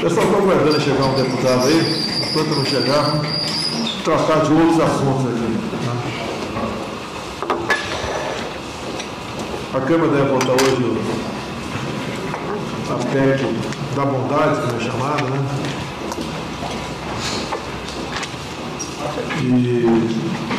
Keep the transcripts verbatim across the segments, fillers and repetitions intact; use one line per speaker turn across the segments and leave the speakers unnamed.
pessoal está aguardando chegar um deputado aí, enquanto não chegar, tratar de outros assuntos aqui. A Câmara deve votar hoje a P E C da bondade, como é chamada, né? E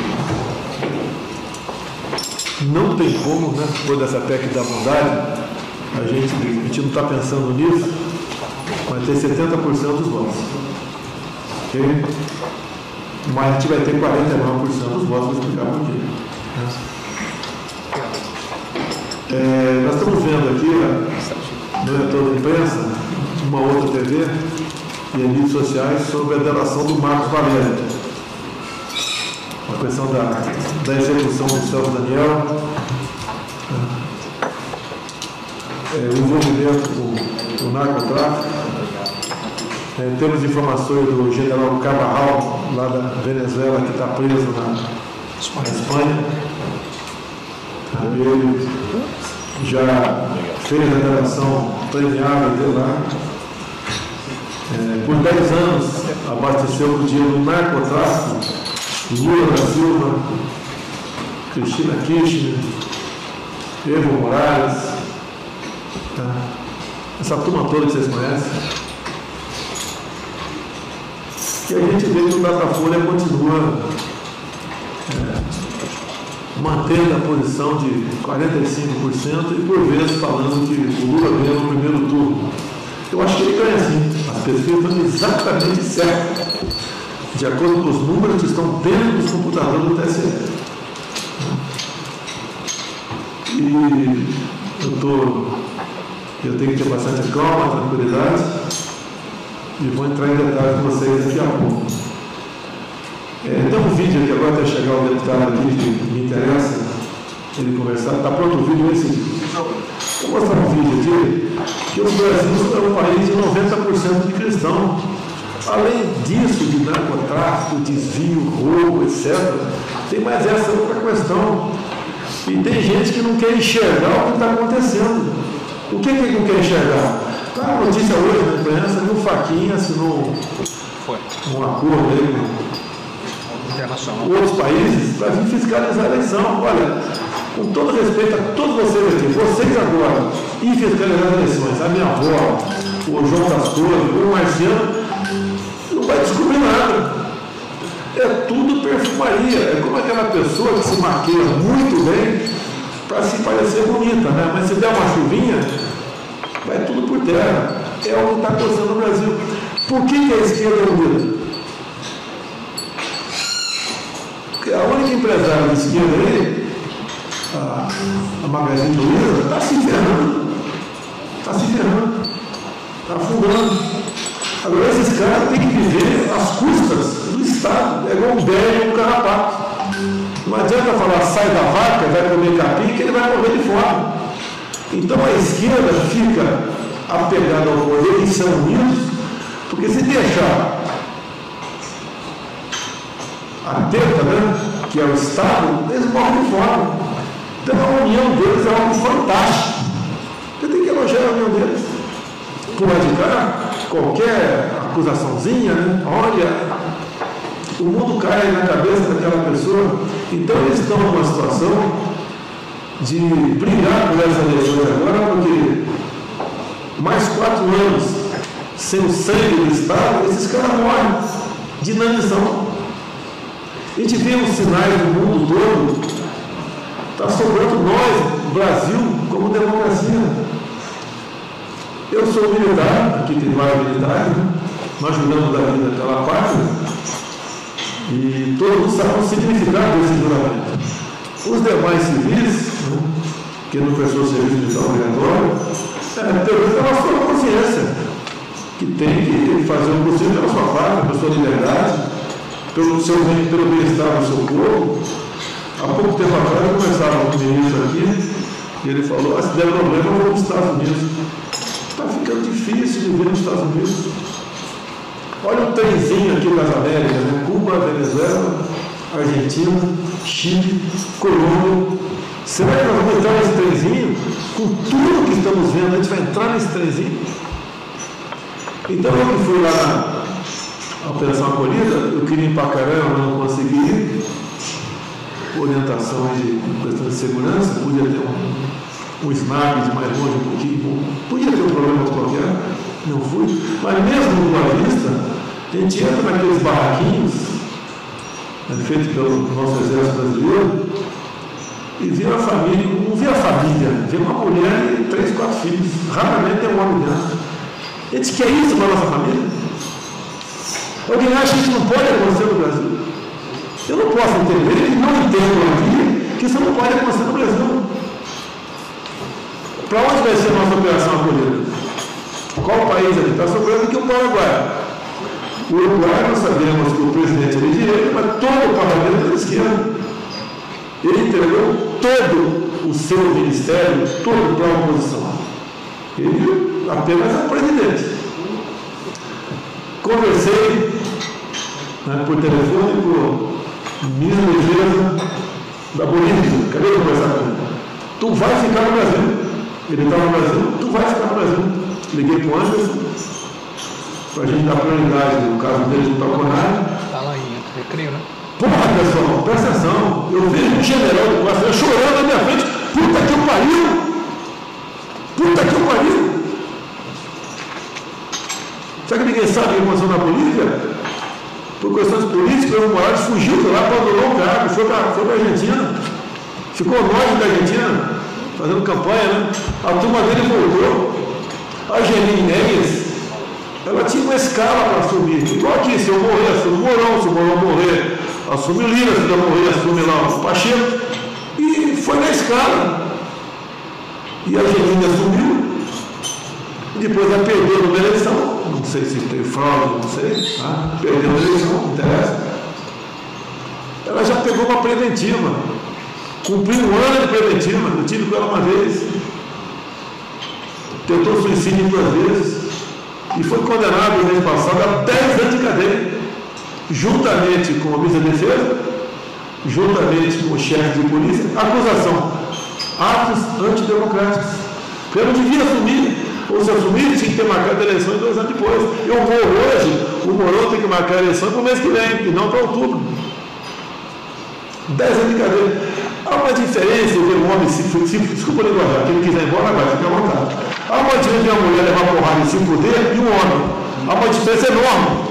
não tem como, né, depois dessa P E C da bondade, a gente, a gente não está pensando nisso, vai ter setenta por cento dos votos. Okay? Mas a gente vai ter quarenta e nove por cento dos votos, vou explicar por quê. É, nós estamos vendo aqui, no retorno da imprensa, uma outra T V e em mídias sociais sobre a delação do Marcos Valério. A questão da, da execução do Celso Daniel, é, o envolvimento com o narcotráfico. É, temos informações do general Carvajal, lá da Venezuela, que está preso na, na Espanha. Ele já fez a delação premiada dele lá. É, por dez anos abasteceu o dinheiro do narcotráfico, Lula da Silva, Cristina Kirchner, Evo Morales, tá? Essa turma toda que vocês conhecem. E a gente vê que o Datafolha continua é, mantendo a posição de quarenta e cinco por cento e por vezes falando que o Lula ganha no primeiro turno. Eu acho que ele ganha sim. As pesquisas estão exatamente certas, de acordo com os números que estão dentro dos computadores do T S E. E eu, tô, eu tenho que ter bastante calma, tranquilidade, e vou entrar em detalhes com vocês daqui a pouco. É, tem um vídeo aqui agora, até chegar o deputado aqui que me interessa, ele conversar. Está pronto o vídeo esse? Vou mostrar um vídeo aqui, que o Brasil é um país de noventa por cento de cristãos. Além disso, de narcotráfico, desvio, roubo, etcétera, tem mais essa outra questão. E tem gente que não quer enxergar o que está acontecendo. O que, que ele não quer enxergar? Está a notícia hoje na imprensa que o Fachin assinou um acordo aí com outros países para vir fiscalizar a eleição. Olha, com todo respeito a todos vocês aqui, vocês agora, e fiscalizar as eleições, a minha avó, o João das Torres, o Marciano, não vai descobrir nada. É tudo perfumaria. É como aquela pessoa que se maqueia muito bem para se parecer bonita, né? Mas se der uma chuvinha, vai tudo por terra. É o que está acontecendo no Brasil. Por que, que a esquerda é unida? Porque a única empresária da esquerda aí, a, a Magazine Luiza, está se ferrando. Está se ferrando. Está afundando. Agora, esses caras têm que viver às custas do Estado. É igual um velho e um carrapato. Não adianta falar, sai da vaca, vai comer capim, que ele vai morrer de fome. Então, a esquerda fica apegada ao poder e são unidos, porque se deixar a teta, né, que é o Estado, eles morrem de fome. Então, a união deles é algo fantástico. Você tem que elogiar a união deles. Por lá de cá, qualquer acusaçãozinha, né? Olha, o mundo cai na cabeça daquela pessoa. Então eles estão numa situação de brigar por essas eleições agora, porque mais quatro anos sem o sangue do Estado, esses caras morrem de inanição. A gente vê os sinais do mundo todo, está sobrando nós, Brasil, como democracia. Eu sou militar, aqui tem vários militares, né? Nós juramos da vida pela pátria, e todos sabem o significado desse juramento. Os demais civis, né, que não prestou serviço militar obrigatório, é, pela sua consciência, que tem que fazer o possível pela sua pátria, pela sua liberdade, pelo seu bem, pelo bem-estar do seu povo. Há pouco tempo atrás eu conversava com o ministro aqui, e ele falou, ah, se der problema eu vou para os Estados Unidos. Está ficando difícil de viver nos Estados Unidos. Olha o trenzinho aqui das Américas, né? Cuba, Venezuela, Argentina, Chile, Colômbia. Será que nós vamos entrar nesse trenzinho? Com tudo que estamos vendo, a gente vai entrar nesse trenzinho? Então eu que fui lá na Operação Acolhida, eu queria ir para Caramba, não consegui ir. Orientação de questão de segurança, podia ter um, um snap de mais longe um pouquinho, podia ter um problema qualquer, não fui. Mas mesmo no Boa Vista, a gente entra naqueles barraquinhos, né, feitos pelo nosso exército brasileiro, e vê a família, não vê a família, vê uma mulher e três, quatro filhos. Raramente tem um homem dentro. A gente quer isso para a nossa família? Alguém acha que isso não pode acontecer no Brasil? Eu não posso entender e não entendo aqui que isso não pode acontecer no Brasil. Para onde vai ser a nossa operação acolhida? Qual país aqui está sofrendo que o Paraguai? O Uruguai, nós sabemos que o presidente é de direita, mas todo o parlamento é de esquerda. Ele entregou todo o seu ministério, todo para a oposição. Ele apenas é presidente. Conversei, né, por telefone com o ministro da Defesa da Bolívia. Acabei de conversar com ele. Tu vai ficar no Brasil. Ele está no Brasil, tu vai ficar no Brasil. Liguei para o Anderson, para a gente dar prioridade no caso dele no Talconari. Está lá em Recreio, né? Porra, pessoal, presta atenção. Eu vejo um general do Costa chorando na minha frente. Puta que eu pariu! Puta que eu pariu! Sabe que ninguém sabe o que aconteceu na Bolívia? Por questões políticas, o Evo Morales fugiu de lá, abandonou o cargo, foi para a Argentina. Ficou longe da Argentina, fazendo campanha, né? A turma dele voltou. A Janine Neves, ela tinha uma escala para assumir. Igual aqui, se eu morrer, assume o Mourão, se o Mourão morrer, assume o Lira, se eu morrer, assume lá o Pacheco. E foi na escala. E a Janine assumiu. E depois ela perdeu numa eleição. Não sei se teve fraude, não sei. Tá? Perdeu a eleição, não interessa. Ela já pegou uma preventiva. Cumpriu um ano de preventiva. Eu tive com ela uma vez. Tentou suicídio duas vezes. E foi condenado no mês passado a dez anos de cadeia. Juntamente com a ministra da Defesa, juntamente com o chefe de polícia, acusação. Atos antidemocráticos. Porque eu não devia assumir. Ou se assumir, tinha que ter marcado a eleição dois anos depois. Eu vou hoje, o Mourão tem que marcar a eleição para o mês que vem, e não para outubro. Dez anos de cadeia. Há uma diferença entre um homem, se, se, desculpa o linguajar, que ele quiser ir embora, vai ficar à vontade. Há uma diferença de uma mulher levar porrada e se fuder e um homem. Há uma diferença enorme.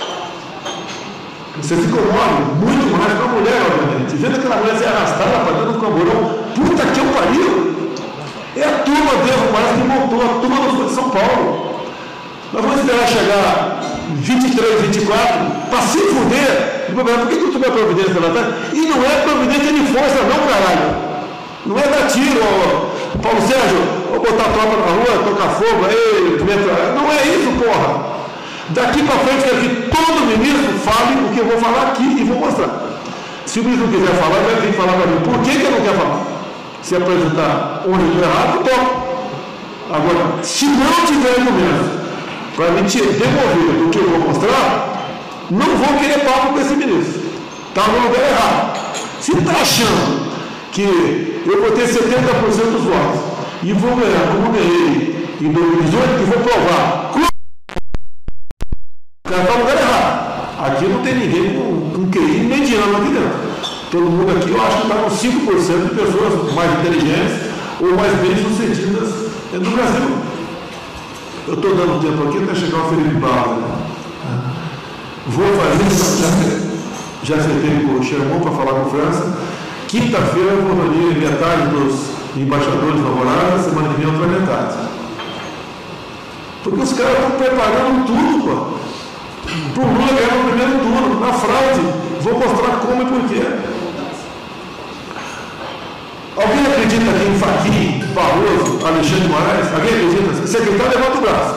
Você fica um homem, muito mais que uma mulher, obviamente. Vendo aquela mulher ser arrastada para dentro do camburão, puta que eu pariu! É a turma do Evo Morales que montou, a turma do Sul de São Paulo. Nós vamos esperar chegar vinte e três, vinte e quatro, para se fuder. Por que que tu tomou providência pela tarde? E não é providência de força, não, caralho. Não é dar tiro, ó, Paulo Sérgio, ou botar tropa na rua, tocar fogo, aí, não é isso, porra. Daqui para frente, quero que todo ministro fale o que eu vou falar aqui e vou mostrar. Se o ministro não quiser falar, vai ter que falar para mim. Por que que ele não quer falar? Se apresentar onde eu estou errado, eu toco. Agora, se não tiver argumento para me demover do que eu vou mostrar, não vou querer papo com esse ministro. Está no lugar errado. Se está achando que eu vou ter setenta por cento dos votos e vou ganhar como ganhei em dois mil e dezoito, e vou provar. O cara está no lugar errado. Aqui não tem ninguém com, com Q I mediano aqui dentro. Todo mundo aqui, eu acho que está com cinco por cento de pessoas mais inteligentes ou mais bem-sucedidas dentro do Brasil. Eu estou dando tempo aqui até chegar o Felipe Barros. Vou fazer, já acertei com o Xermon para falar com a França. Quinta-feira eu vou reunir metade dos embaixadores favoráveis, semana que vem outra metade. Porque os caras estão preparando tudo, pô. Para o Lula ganhar no primeiro turno, na fraude. Vou mostrar como e por quê. Alguém acredita que em Fachin, Barroso, Alexandre de Moraes? Alguém acredita? Secretário, levanta o braço.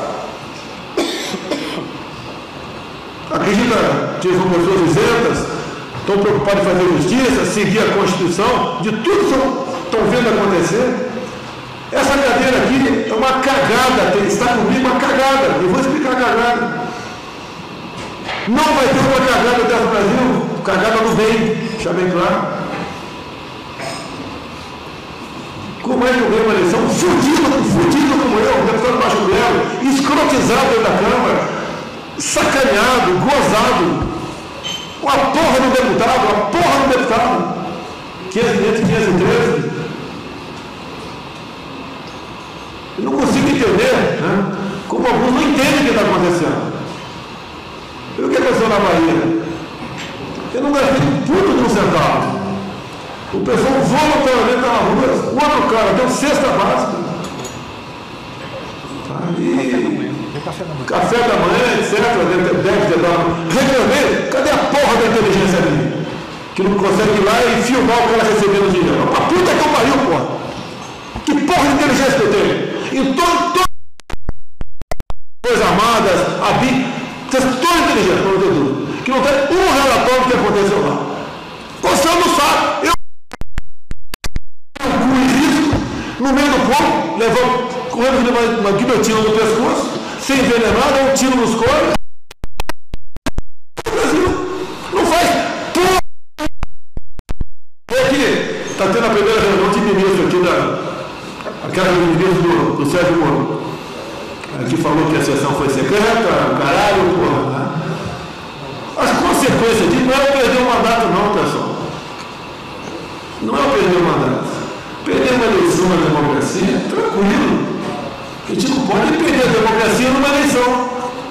Acredita que são pessoas isentas, estão preocupadas em fazer justiça, seguir a Constituição, de tudo que estão vendo acontecer? Essa cadeira aqui é uma cagada, está comigo uma cagada. Eu vou explicar a cagada. Não vai ter uma cagada dentro do Brasil, cagada no bem, deixa bem claro. Como é que eu ganho uma eleição? Fudido, fudido como eu, deputado Baixo Belo, escrotizado dentro da Câmara, sacaneado, gozado. A porra do deputado, a porra do deputado. quinhentos e quinhentos e treze. Eu não consigo entender, né? Como alguns não entendem o que está acontecendo. E o que aconteceu na Bahia? Eu não gastei um puto de um centavo. O pessoal voluntariamente está na rua, o outro cara deu cesta básica. E café da manhã, etcétera. Deve ter dado. Reclamei, cadê a porra da inteligência ali? Que não consegue ir lá e filmar o cara recebendo dinheiro. A puta que eu pariu, porra! Que porra de inteligência que eu tenho? Em todo, todo Forças Armadas, a B I C, vocês estão todos inteligentes, para não ter dúvida. Que não tem um relatório do que aconteceu lá. Você não sabe. Eu com risco, no meio do povo, levando, correndo uma, uma guilhotina no pescoço, sem envenenado, um tiro nos coros. O Brasil não faz porra. Aqui, está tendo a primeira reunião de ministro aqui da. Aquela ministro do, do Sérgio Moro. Aqui falou que a sessão foi secreta, caralho, porra, né? As consequências disso não é eu perder o mandato, não, pessoal. Não é eu perder o mandato. Perder uma eleição na democracia, tranquilo. A gente não pode perder a democracia numa eleição.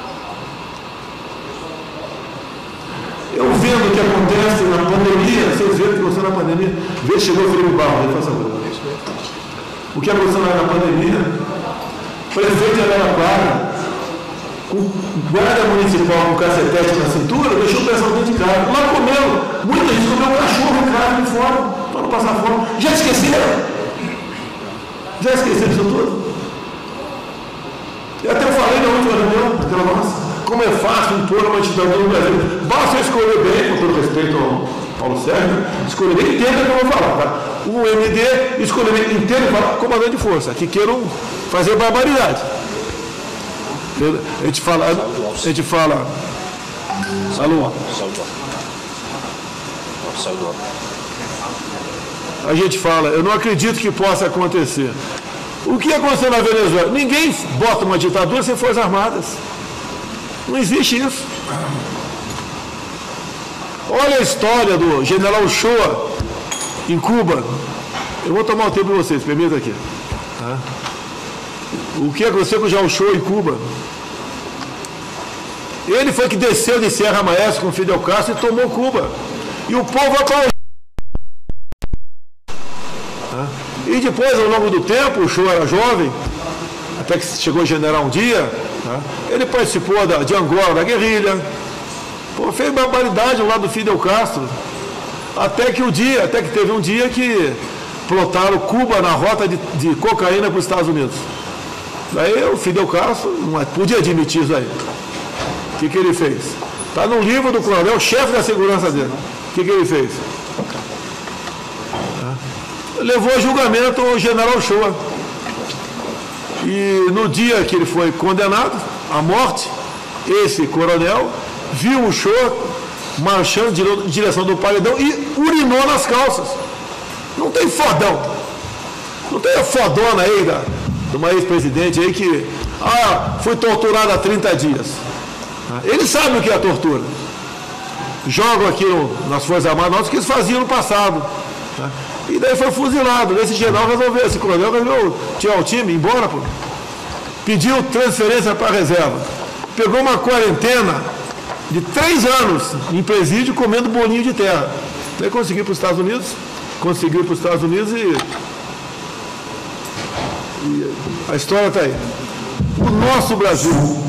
Eu vendo o que acontece na pandemia, vocês viram o que aconteceu na pandemia, vê, chegou o Felipe Barro, por favor. O que aconteceu na pandemia? Prefeito de Araraquara, com guarda municipal com cacetete na cintura, deixou o pessoal dentro de casa. Lá comeu, muita gente comeu cachorro em casa de fora, para não passar fome. Já esqueceram? Já esqueceram isso tudo? Eu até falei na última reunião, aquela nossa, como é fácil impor uma ditadura no Brasil. Basta eu escolher bem, com todo respeito ao Paulo Sérgio, escolher bem, entenda o que eu vou falar, tá? O M D escolher bem, entenda e falar comandante de força, que queiram fazer barbaridade. A gente fala, a gente fala. Alô? A gente fala, eu não acredito que possa acontecer. O que aconteceu na Venezuela? Ninguém bota uma ditadura sem forças armadas. Não existe isso. Olha a história do general Ochoa em Cuba. Eu vou tomar o tempo de vocês, permita aqui. Tá? O que aconteceu com o general Ochoa em Cuba? Ele foi que desceu de Serra Maestra com Fidel Castro e tomou Cuba. E o povo aplaudiu. Tá? E depois, ao longo do tempo, o Ochoa era jovem, até que chegou a general um dia, tá? Ele participou da, de Angola, da guerrilha. Pô, fez barbaridade ao lado do Fidel Castro. Até que o dia, até que teve um dia que plotaram Cuba na rota de, de cocaína para os Estados Unidos. Daí o Fidel Castro não podia admitir isso aí. O que, que ele fez? Está no livro do coronel, chefe da segurança dele. O que, que ele fez? Levou a julgamento o general Ochoa. E no dia que ele foi condenado à morte, esse coronel viu o Ochoa marchando em direção do paredão e urinou nas calças. Não tem fodão. Não tem a fodona aí da, de uma ex-presidente aí que ah, foi torturada há trinta dias. Eles sabem o que é a tortura. Jogam aqui no, nas Forças Armadas que eles faziam no passado. Tá? E daí foi fuzilado. Esse general resolveu, esse coronel resolveu tirar o time, ir embora. Pô. Pediu transferência para a reserva. Pegou uma quarentena de três anos em presídio comendo bolinho de terra. Daí conseguiu para os Estados Unidos, conseguiu para os Estados Unidos e, e a história está aí. O nosso Brasil,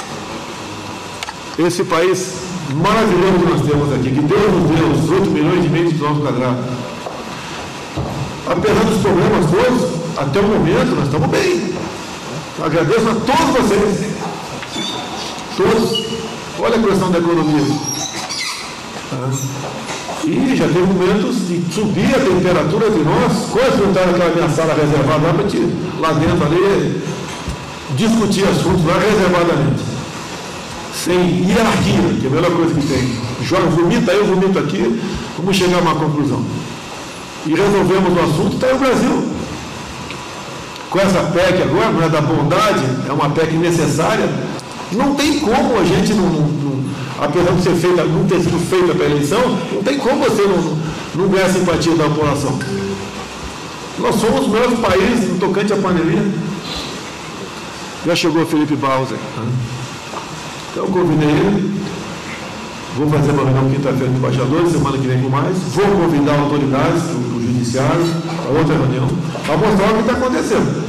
esse país maravilhoso que nós temos aqui, que Deus nos deu os oito milhões e meio de quilômetros quadrados. Apesar dos problemas todos, até o momento nós estamos bem. Agradeço a todos vocês. Todos. Olha a questão da economia. Ah. E já teve momentos de subir a temperatura de nós. Quase não está naquela minha sala reservada lá para gente, lá dentro ali, discutir assuntos lá reservadamente. Sem hierarquia, que é a melhor coisa que tem. Joga, vomita aí, eu vomito aqui, vamos chegar a uma conclusão. E resolvemos o assunto, está aí o Brasil. Com essa P E C agora, não é da bondade, é uma P E C necessária, Não tem como a gente, não, não, não, apesar de ser feita, não ter sido feita para a eleição, não tem como você não, não ganhar a simpatia da população. Nós somos os melhores países no tocante à pandemia. Já chegou o Felipe Barros aí. Então eu convidei ele. Vou fazer uma reunião quinta-feira com embaixadores, semana que vem com mais. Vou convidar autoridades do, do judiciário para outra reunião, para mostrar o que está acontecendo.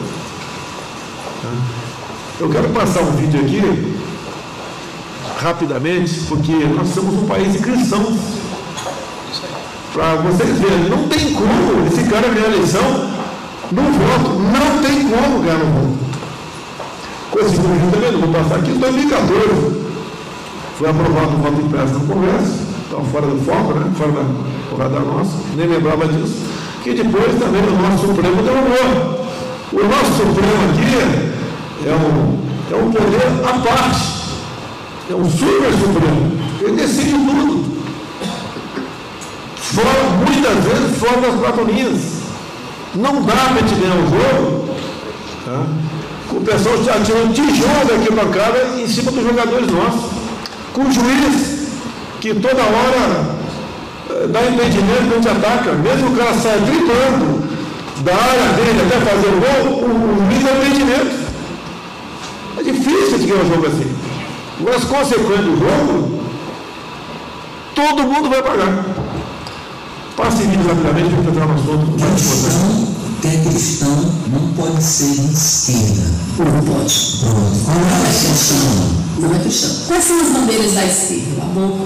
Eu quero passar um vídeo aqui, rapidamente, porque nós somos um país de cristãos. Para vocês verem, não tem como esse cara ganhar a eleição no voto. Não tem como ganhar no voto. Com esse vídeo também, não vou passar aqui, em dois mil e catorze. Foi aprovado o voto impresso no Congresso, então fora do foco, né? Fora da porrada nossa, nem lembrava disso, que depois também o nosso Supremo derrubou. O nosso Supremo aqui é um, é um poder à parte, é um super Supremo, ele decide tudo, fora, muitas vezes fora das quatro linhas. Não dá para a gente ganhar o jogo, tá? O pessoal está tirando tijolo aqui para cara em cima dos jogadores nossos. Com o juiz que toda hora eh, dá impedimento quando a gente ataca, mesmo o cara saia gritando da área dele até fazer o gol, o, o juiz dá impedimento. É difícil de ganhar um jogo assim. Agora, as consequências do jogo, todo mundo vai pagar. Passe vídeo rapidamente para entrar no assunto mais importante.
Ter cristão não pode ser de esquerda. Não pode. Pronto. Qual é a questão? Não é cristão. Quais são as bandeiras da esquerda? O aborto.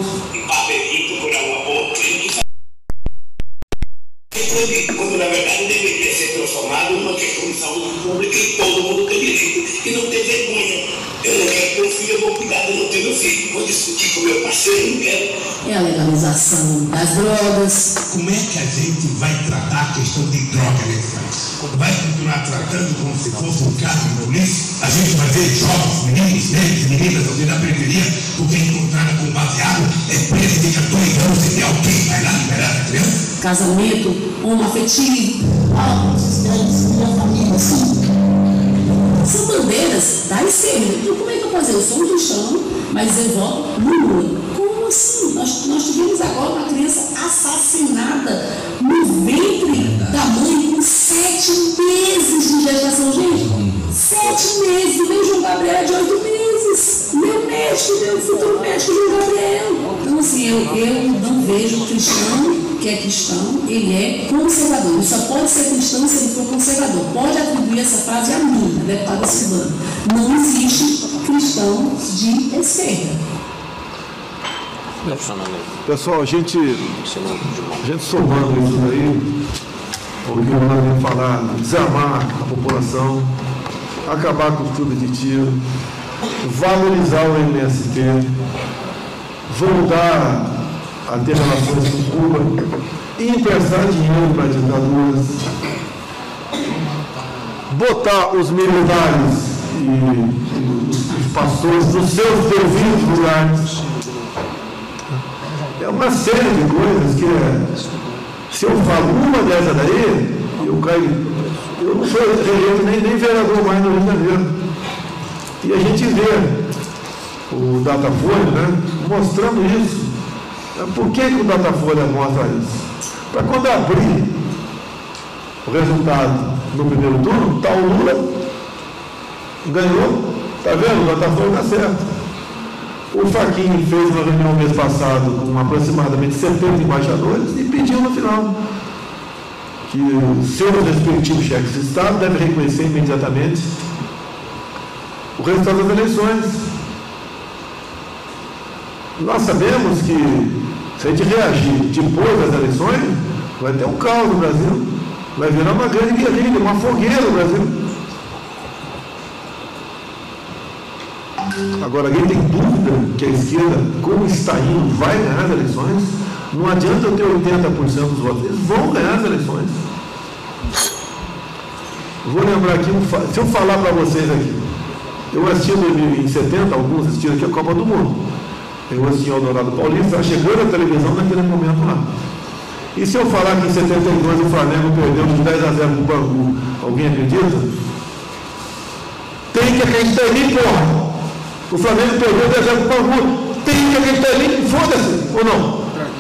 Quando na verdade deveria ser transformado numa questão de saúde pública e todo mundo tem direito e não ter vergonha. Eu não quero ter um filho, eu vou cuidar de não ter meu filho. Vou discutir com meu parceiro, não quero.
É a legalização das drogas.
Como é que a gente vai tratar a questão de droga nesse país? Vai continuar tratando como se fosse um cargo de polícia? A gente vai ver jovens, meninos, negros e meninas ali na periferia porque encontraram com baseado, é preso de dois anos e alguém vai lá liberar a criança?
Casamento homoafetivo. Ah, minha família, sim. São bandeiras da esquerda. Então, como é que eu vou fazer? Eu sou um cristão, mas eu voto no Lula. Como assim? Nós, nós tivemos agora uma criança assassinada no ventre da mãe com sete meses de gestação, gente. Sete meses. O meu João Gabriel é de oito meses. Meu médico, meu futuro médico, João Gabriel. Então, assim, eu, eu não vejo cristão que é cristão, ele é conservador. Ele só pode ser cristão se ele for conservador. Pode atribuir essa frase a mim, a deputada Silvana. Não existe cristão de esquerda.
Pessoal, a gente, a gente somando isso aí, o que nós vamos falar, desarmar a população, acabar com os clubes de tiro, valorizar o M S T, voltar a ter relações com Cuba, emprestar dinheiro para ditaduras, botar os militares e, e os pastores nos seus devidos lugares. É uma série de coisas que, é, se eu falo uma dessas daí, eu caio, eu não sou eleito nem, nem vereador mais no Rio de Janeiro. E a gente vê o Datafolha, né, mostrando isso. Por que, que o Datafolha mostra isso? Para quando abrir o resultado no primeiro turno, está o Lula, ganhou, está vendo? O Datafolha está certo. O Fachin fez uma reunião mês passado com aproximadamente setenta embaixadores e pediu no final que os seus respectivos chefes de Estado devem reconhecer imediatamente o resultado das eleições. Nós sabemos que se a gente reagir depois das eleições, vai ter um caos no Brasil, vai virar uma grande guerrilha, uma fogueira no Brasil. Agora, alguém tem dúvida que a esquerda, como está indo, vai ganhar as eleições? Não adianta eu ter oitenta por cento dos votos, eles vão ganhar as eleições. Vou lembrar aqui, se eu falar para vocês aqui, eu assisti em setenta, alguns assistiram aqui a Copa do Mundo. Eu assisti ao Dourado Paulista, chegou na televisão naquele momento lá. E se eu falar que em setenta e dois o Flamengo perdeu de dez a zero no Bangu, alguém acredita? Tem que acreditar em mim, porra! O Flamengo perdeu dez a zero para o Bangu. Tem que acreditar ali, foda-se, ou não?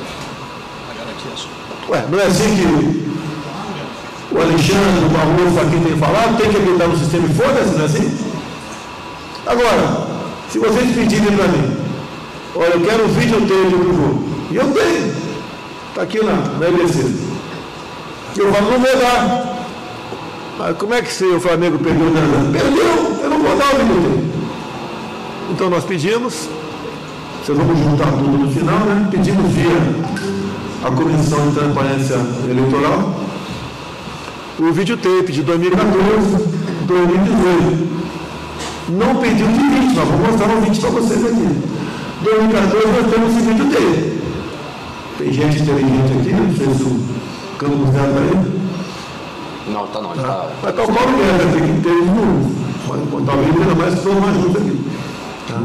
Ué, não é assim que o Alexandre, o Barroso aqui tem falado? Tem que acreditar no sistema e foda-se, não é assim? Agora, se vocês pedirem para mim, olha, eu quero um videotape do jogo, e eu tenho, está aqui na, na E B C. Eu falo, não vou dar. Mas como é que se o Flamengo perdeu? Perdeu, eu não vou dar o videotape. Então nós pedimos, vocês vão juntar tudo no final, né? Pedimos via a Comissão de Transparência Eleitoral o videotape de dois mil e quatorze, dois mil e dezoito. Não pediu de vinte, nós vamos mostrar um vinte para vocês aqui. dois mil e quatorze nós temos esse videotape. Tem gente inteligente aqui, não sei se o Campos Neto está aí.
Não, está não.
Tá.
Tá.
Mas está o Paulo Guedes, tem que ter os números. Mas talvez ainda mais que todos mais juntos aqui. Tá?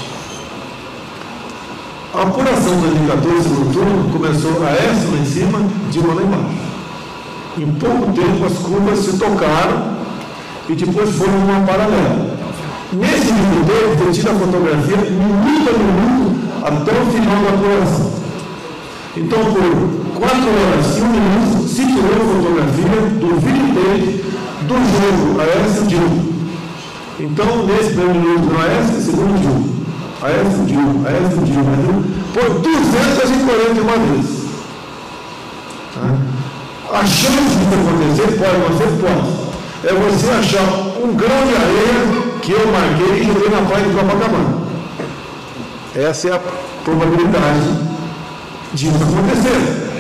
A apuração de dois mil e quatorze, no turno, começou a essa lá em cima, de uma lá embaixo. Em pouco tempo as curvas se tocaram e depois foram uma paralela. Nesse videotape, eu tiro a fotografia minuto a minuto até o final da apuração. Então, por quatro horas e um minuto, se tirou a fotografia do videotape do jogo Aécio Dilma. Então, nesse primeiro minuto no Aécio, segundo Dilma. Aécio Dilma, Aécio Dilma, por duzentas e quarenta e uma vezes. A chance de acontecer, pode acontecer, pode. É você achar um grão de areia que eu marquei e joguei na praia de Copacabana. Essa é a probabilidade disso acontecer.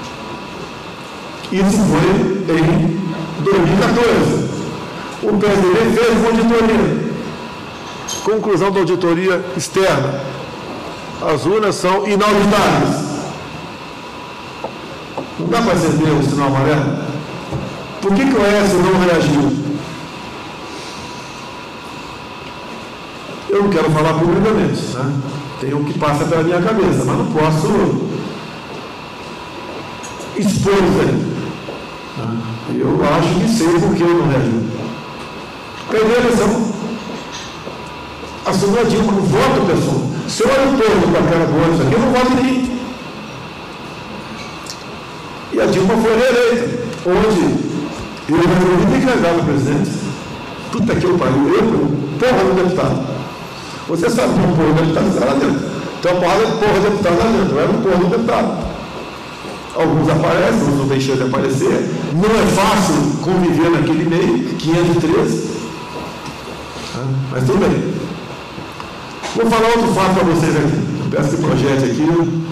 Isso foi em dois mil e quatorze. O P S D B fez uma auditoria. Conclusão da auditoria externa. As urnas são inauditáveis. Não dá para acender o sinal amarelo? Por que, que o Aécio não reagiu? Eu não quero falar publicamente, né? Tem o que passa pela minha cabeça, mas não posso expor isso aí. Né? Eu acho que sei por que eu não reagiu. Perdi a eleição. Assumiu a Dilma, não voto, pessoal. Se eu olho todo com a cara boa isso aqui, eu não voto em mim. E a Dilma foi reeleita, onde eu resolvi me candidatar a presidente. Puta que eu pariu, eu, porra do deputado. Você sabe que um porra do deputado está lá dentro. Então, uma porra de porra do deputado lá dentro, eu era um porra do deputado. Alguns aparecem, outros não deixam de aparecer. Não é fácil conviver naquele meio, quinhentos e treze. Mas tudo bem. Vou falar outro fato para vocês aqui. Eu peço que projete aqui.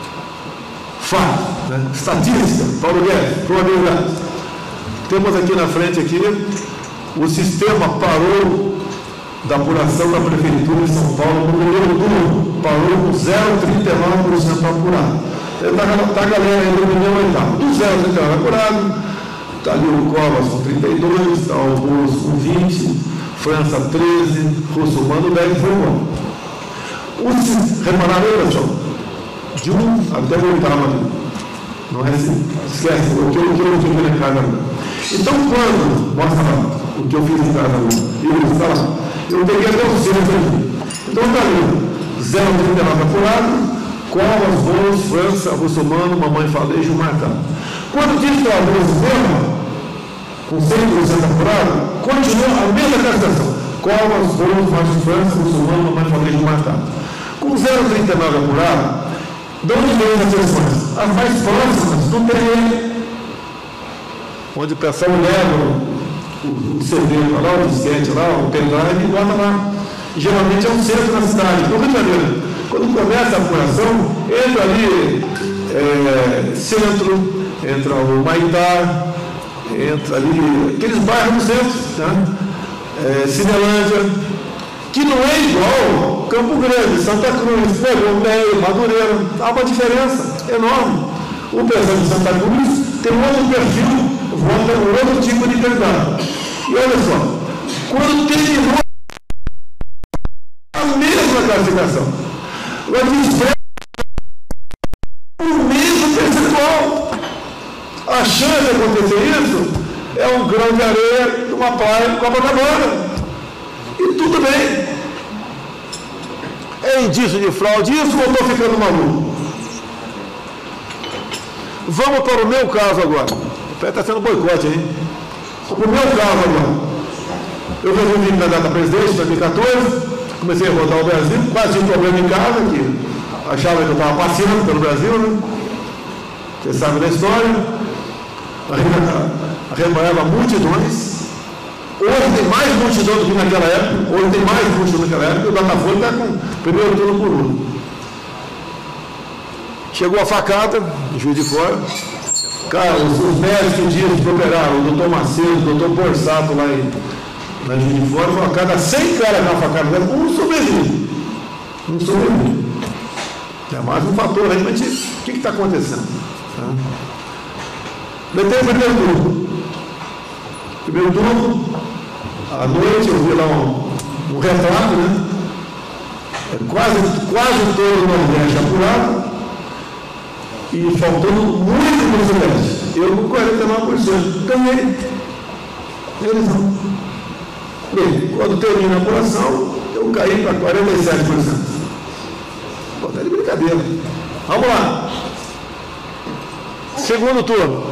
Fato, né? Estatística, Paulo Guedes, probabilidade. Temos aqui na frente aqui, o sistema parou da apuração da Prefeitura de São Paulo no primeiro turno, parou com zero vírgula trinta e nove por cento apurado. Está a galera aí no milhão oitavo, do zero vírgula trinta e nove apurado, está ali o Covas com trinta e dois, está o Bolso com vinte, França treze, Russomano dez, foi bom. O, repararam aí, pessoal? De um até o oitavo, não é assim? Esquece, o que eu fiz na casa. Então, quando, mostra lá, o que eu fiz em casa, eu está lá, eu peguei até o centro aqui. Então, está ali, zero vírgula trinta e nove apurado, Covas, Bolos, França, Russomano, Mamãe Falejo, marcado. Quando diz que o sistema, com cem por cento apurado, continua a mesma classificação. Covas, Bolos, Márcio França, Russomano, Mamãe Falejo, marcado. Com zero vírgula trinta e nove apurado, de onde vem as eleições? As mais próximas do terreno, onde o pessoal leva o, o C D para lá, o disquete lá, o pendrive e bota lá. Geralmente é um centro da cidade, no Rio de Janeiro. Quando começa a apuração, entra ali é, centro, entra o Maitá, entra ali aqueles bairros do centro, né? é, Cinelândia, que não é igual Campo Grande, Santa Cruz, Meio, Madureira. Há uma diferença enorme. O pessoal de Santa Cruz tem um outro perfil, vota um outro tipo de candidato. E olha só, quando terminou a mesma classificação, vai dizer o mesmo percentual. A chance de acontecer isso é um grão de areia de uma praia de Copacabana. E tudo bem. Tem indício de fraude, isso ou estou ficando maluco? Vamos para o meu caso agora. Está sendo boicote, hein? O meu caso agora. Eu resolvi me candidatar a presidente em dois mil e quatorze, comecei a rodar o Brasil, quase tinha um problema em casa, que achava que eu estava passeando pelo Brasil, né? Você sabe da história. Arrebanhava multidões. Hoje tem mais multidão do que naquela época. Hoje tem mais multidão naquela época. O Datafolha está com o primeiro turno por Lula. Chegou a facada, em Juiz de Fora. Cara, os, os médicos dias que operaram, o doutor Macedo, o doutor Borsato lá em, lá em Juiz de Fora, foi a cada cem caras na facada, um sobrevive. Um sobrevive. É mais um fator aí, mas o que está acontecendo? Tá? Detei o primeiro turno. Primeiro turno, à noite eu vi lá um, um retrato, né? É quase, quase todo o Nordeste apurado. E faltando muito no Sudeste. Eu com quarenta e nove por cento. Ganhei. Eles não. Bem, quando termina a apuração, eu caí para quarenta e sete por cento. Pô, tá de brincadeira. Vamos lá. Segundo turno.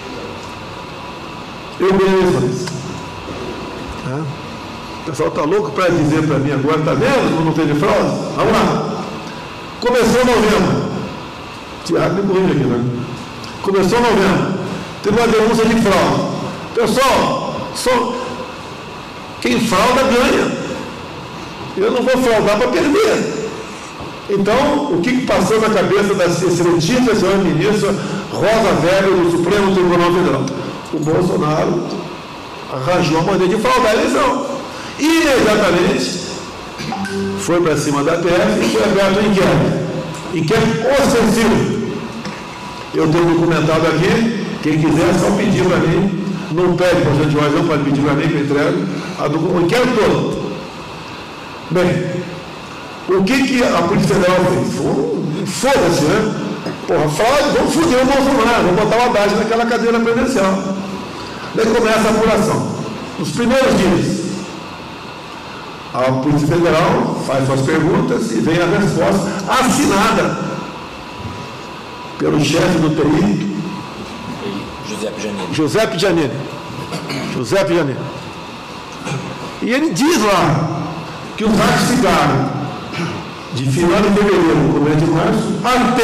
Eu ganhei eleições. É. O pessoal está louco para dizer para mim agora, está vendo como não teve fraude? Vamos lá. Começou novembro. Tiago me corrige aqui, né? Começou novembro. Teve uma denúncia de fraude. Pessoal, só quem frauda ganha. Eu não vou fraudar para perder. Então, o que, que passou na cabeça da excelentíssima senhora ministra Rosa Weber do Supremo Tribunal Federal? O Bolsonaro arranjou a maneira de fraudar a eleição. Imediatamente foi para cima da P F e foi aberto um inquérito. Inquérito ostensivo. Eu tenho documentado aqui, quem quiser é só pedir para mim, não pede para o gente hoje, não pode pedir para mim que eu entrego, o inquérito todo. Bem, o que, que a Polícia Federal fez? Foda-se, né? Porra, fraude, vamos foder o Bolsonaro, vamos botar o Haddad naquela cadeira presidencial. Daí começa a apuração. Nos primeiros dias, a Polícia Federal faz suas perguntas e vem a resposta assinada pelo chefe do T I,
Giuseppe Giannini.
Giuseppe Giannini. Giuseppe Giannini. E ele diz lá que os atos ficaram de final de fevereiro, começo de março, até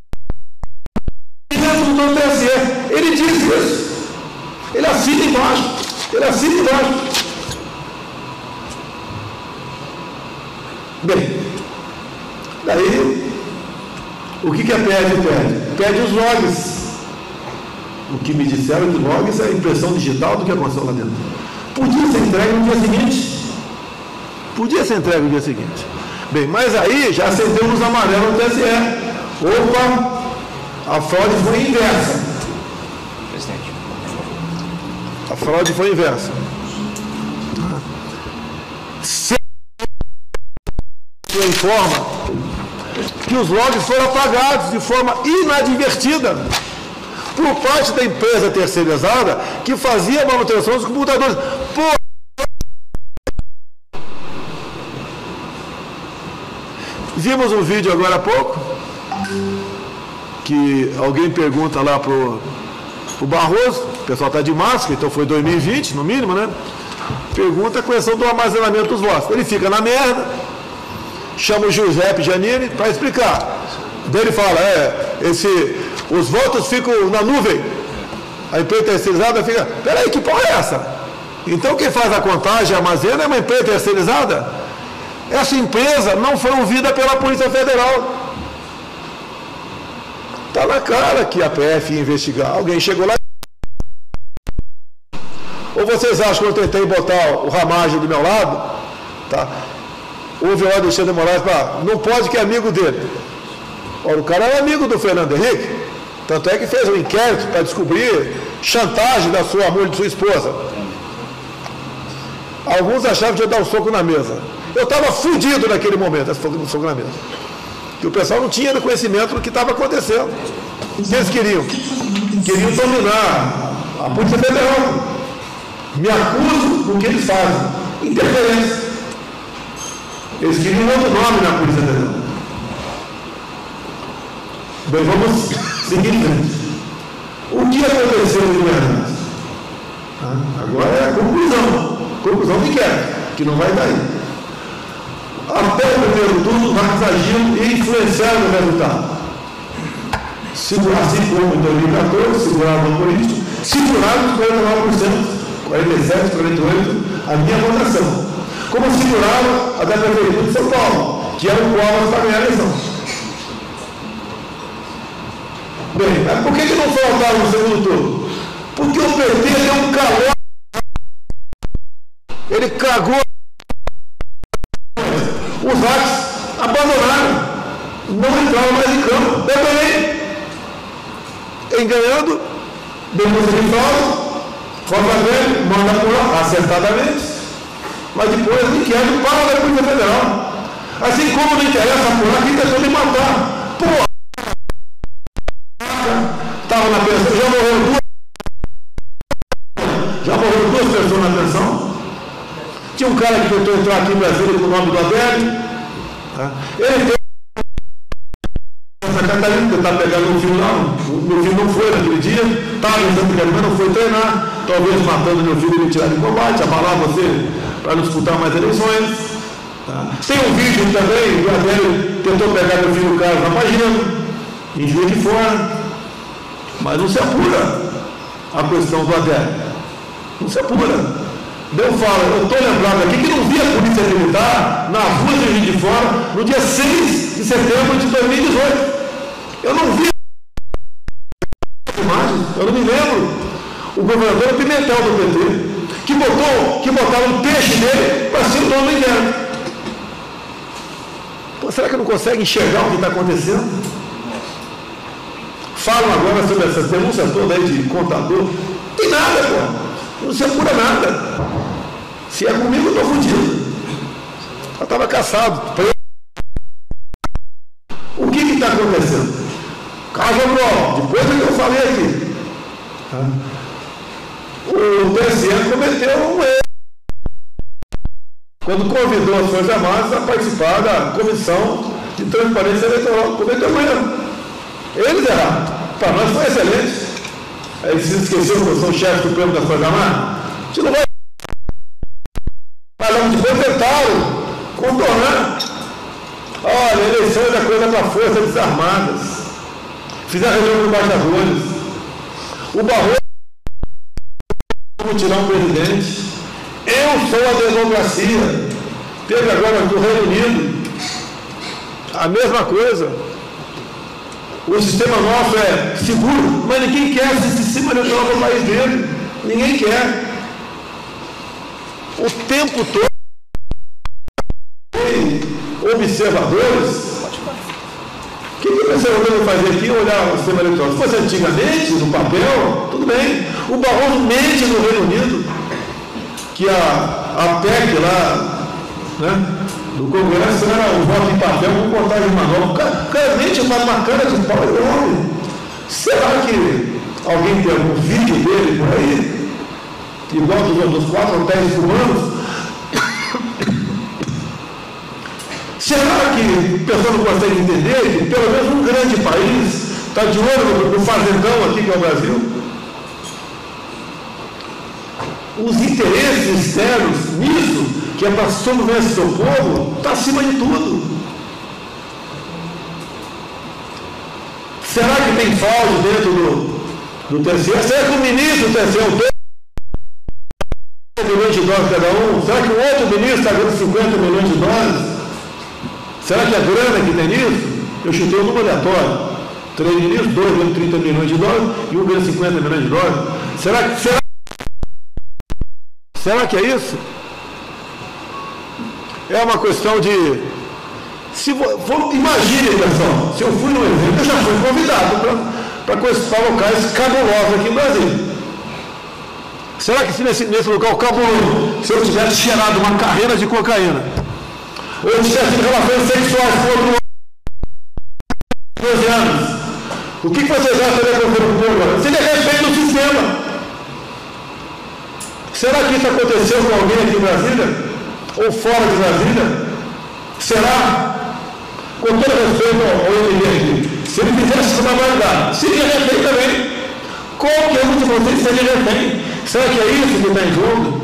dentro do T S E. Ele diz isso. Ele assina embaixo. Ele assina embaixo. Bem, daí, o que, que a P F pede? Pede os logs. O que me disseram que logs é a impressão digital do que aconteceu lá dentro. Podia ser entregue no dia seguinte. Podia ser entregue no dia seguinte. Bem, mas aí já acendeu luz amarela no T S E. Opa, a fraude foi inversa.
Presidente.
A fraude foi inversa. Se informa que os logs foram apagados de forma inadvertida por parte da empresa terceirizada que fazia a manutenção dos computadores. Por... Vimos um vídeo agora há pouco que alguém pergunta lá pro, pro Barroso, o pessoal está de máscara, então foi dois mil e vinte no mínimo, né? Pergunta a questão do armazenamento dos votos. Ele fica na merda, chama o Giuseppe Giannini para explicar. Daí ele fala, é, esse, os votos ficam na nuvem. A empresa terceirizada fica, peraí, que porra é essa? Então quem faz a contagem e armazena é uma empresa terceirizada? Essa empresa não foi ouvida pela Polícia Federal. Está na cara que a P F ia investigar. Alguém chegou lá. Ou vocês acham que eu tentei botar o Ramagem do meu lado? Tá? Houve o Alexandre de Moraes para. Não pode, que é amigo dele. Ora, o cara era amigo do Fernando Henrique. Tanto é que fez um inquérito para descobrir chantagem da sua mulher, de sua esposa. Alguns achavam que ia dar um soco na mesa. Eu estava fudido naquele momento, esse soco na mesa. Que o pessoal não tinha conhecimento do que estava acontecendo. O que eles queriam? Queriam dominar a Polícia Federal. Me acusam do que eles fazem. Interferência. Eles queriam outro nome na Polícia Federal. Bem, vamos seguir em frente. O que aconteceu em Goiás? Ah, agora é a conclusão. Conclusão de queda, que não vai daí. Até o primeiro turno, os hackers agiram e influenciaram o resultado. Assim como em dois mil e quatorze, seguraram o político, seguraram os quarenta e nove por cento, quarenta e sete, quarenta e oito por cento, a minha votação. Como seguraram a da Prefeitura de São Paulo, que era o qual para ganhar a eleição. Bem, mas por que, que não faltaram no segundo turno? Porque o P T deu um calor. Ele cagou. Os hackers abandonaram. Não entraram mais em campo. Eu ganhei. Enganhando, depois ele fala, forma dele, manda por lá, acertadamente, mas depois me quebra para a Polícia Federal. Assim como não interessa apurar, quem tentou me matar. Porra! Estava na pensão, já morreram duas. Já morreram duas pessoas na pensão. Tinha um cara que tentou entrar aqui em Brasília com o nome do Adélio. Ele tem Santa Catarina, que estava pegando um filho lá. Meu filho não foi naquele dia, estava em Santa Catarina, não foi treinar, talvez matando meu filho e me tirar de combate, abalar você para não disputar mais eleições. Tá? Tem um vídeo também, o Adélio tentou pegar meu filho Carlos na página, em Juiz de Fora, mas não se apura a questão do Adélio. Não se apura. Deus fala, eu estou lembrado aqui que não vi a polícia militar na rua de Juiz de Fora no dia seis de setembro de dois mil e dezoito. Eu não vi imagens, eu não me lembro. O governador Pimentel do P T, que botou, que botava um peixe dele para ser o dono do inverno. Pô, será que não consegue enxergar o que está acontecendo? Falam agora sobre essa denúncia toda aí de contador. Não tem nada, pô. Não se apura nada. Se é comigo, eu estou fudido. Eu estava caçado. O que está acontecendo? Caso Abrol, depois do que eu falei aqui, o T S E cometeu um erro quando convidou as Forças Armadas a participar da Comissão de Transparência Eleitoral. Cometeu um erro. Eles erraram. Para nós foi excelente. Aí se esqueceu que eu sou o chefe supremo das Forças Armadas. A gente não vai. Mas depois tentaram contornar. Olha, eleições é coisa para Forças Armadas. Fizeram reunião com embaixadores. O Barroso como tirar um presidente. Eu sou a democracia. Teve agora no Reino Unido a mesma coisa. O sistema nosso é seguro, mas ninguém quer esse sistema eleitoral para o país dele. Ninguém quer. O tempo todo observadores. O que o observador vai fazer aqui? Olhar o sistema eleitoral. Se fosse antigamente, no papel, tudo bem. O Barroso mente no Reino Unido, que a, a P E C lá, né, do Congresso era o voto em papel com contagem manual. O cara, cara mente faz uma cara de pau enorme. Será que alguém tem algum vídeo dele por aí? Igual dos, dos quatro ou dez humanos? Será que o pessoal não consegue entender que pelo menos um grande país está de olho no fazendão aqui que é o Brasil? Os interesses externos nisso, que é para sobreviver seu povo, está acima de tudo. Será que tem fraude dentro do, do T S E? Será que o ministro do T S E é o milhões de dólares cada um? Será que o outro ministro está ganhando cinquenta milhões de dólares? Será que a grana que tem nisso? Eu chutei um número aleatório. Três ministros, dois ganham trinta milhões de dólares e um ganha cinquenta milhões de dólares. Será que, será, será que é isso? É uma questão de... Se for, imagine, pessoal, se eu fui no evento, eu já fui convidado para para locais cabulosos aqui em Brasília. Será que se nesse, nesse local cabuloso, se eu tivesse cheirado uma carreira de cocaína, ou eu tivesse tido relações sexuais com outro doze anos, o que vocês acham que acontecer com o povo agora? Seria respeito do sistema. Será que isso aconteceu com alguém aqui em Brasília? Ou fora de Brasília? Será? Com todo respeito ao M L aqui, Se ele fizesse uma barbaridade, seria refém também. Qualquer um de vocês seria refém. Será que é isso que está em jogo?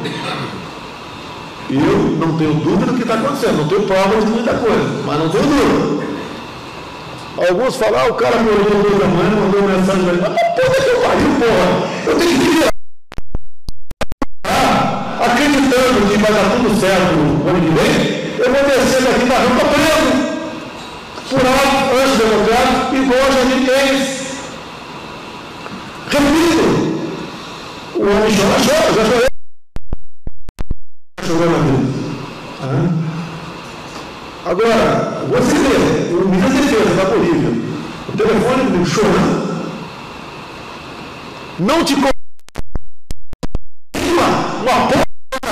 Eu não tenho dúvida do que está acontecendo, não tenho provas de muita coisa, mas não tenho dúvida. Alguns falam, ah, o cara me olhou duas da manhã, mandou mensagem para ele, mas puta que eu pariu, porra, eu tenho que virar. Ah, acreditando que vai dar tudo certo no ano que vem, eu vou descer daqui da rampa preso, por alto, antidemocrático, igual a Janine Keynes. Repito, o homem chora, chora, já chorei. Agora, você vê, o ministro da Defesa da Bolívia, o telefone chorando, não te uma, uma porra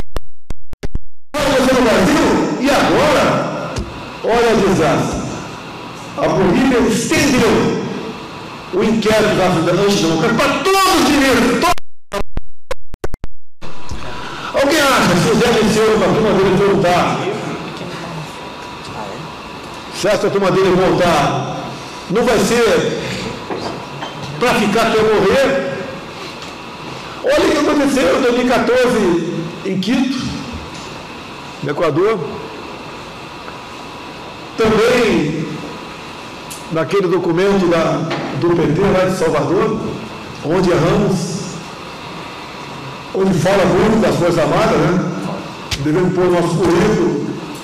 você no Brasil, e agora, olha o desastre. A Bolívia estendeu o inquérito da antidemocrática para todos os direitos, todos. Alguém acha que se o Zé Liceu para a turma dele voltar, se essa turma dele voltar, não vai ser para ficar até morrer? Olha o que aconteceu em dois mil e quatorze em Quito, no Equador. Também naquele documento da, do P T lá de Salvador, onde erramos, onde fala muito das Forças Armadas, né? Devemos pôr o nosso currículo.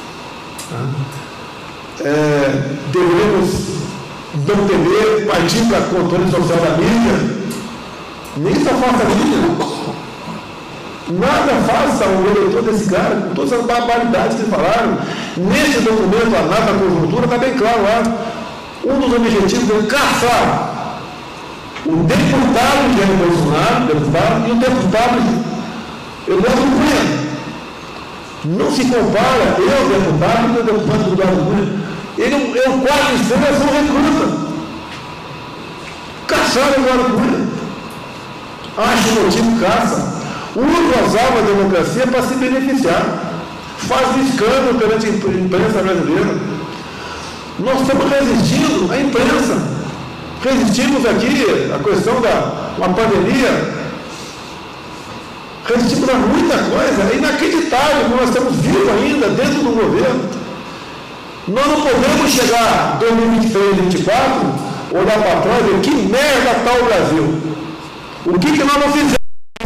É, devemos não temer, partir para controle social da mídia. Nem só faça a mídia. Nada faça o eleitor desse cara, com todas as barbaridades que falaram. Nesse documento, a nada conjuntura, está bem claro lá. Um dos objetivos é caçar o deputado que é o Bolsonaro, deputado, e o deputado Eduardo Cunha. Não se compara eu, deputado, com o deputado Eduardo Cunha. Ele é um quadro de seleção recruta. Caçaram o Eduardo Cunha. Acha o motivo caça. Usa as armas da democracia para se beneficiar. Faz escândalo perante a imprensa brasileira. Nós estamos resistindo à imprensa. Resistimos aqui à questão da uma pandemia. Resistimos a muita coisa. É inacreditável que nós estamos vivos ainda dentro do governo. Nós não podemos chegar em dois mil e vinte e três, dois mil e vinte e quatro, olhar para trás e ver que merda está o Brasil. O que, que nós não fizemos?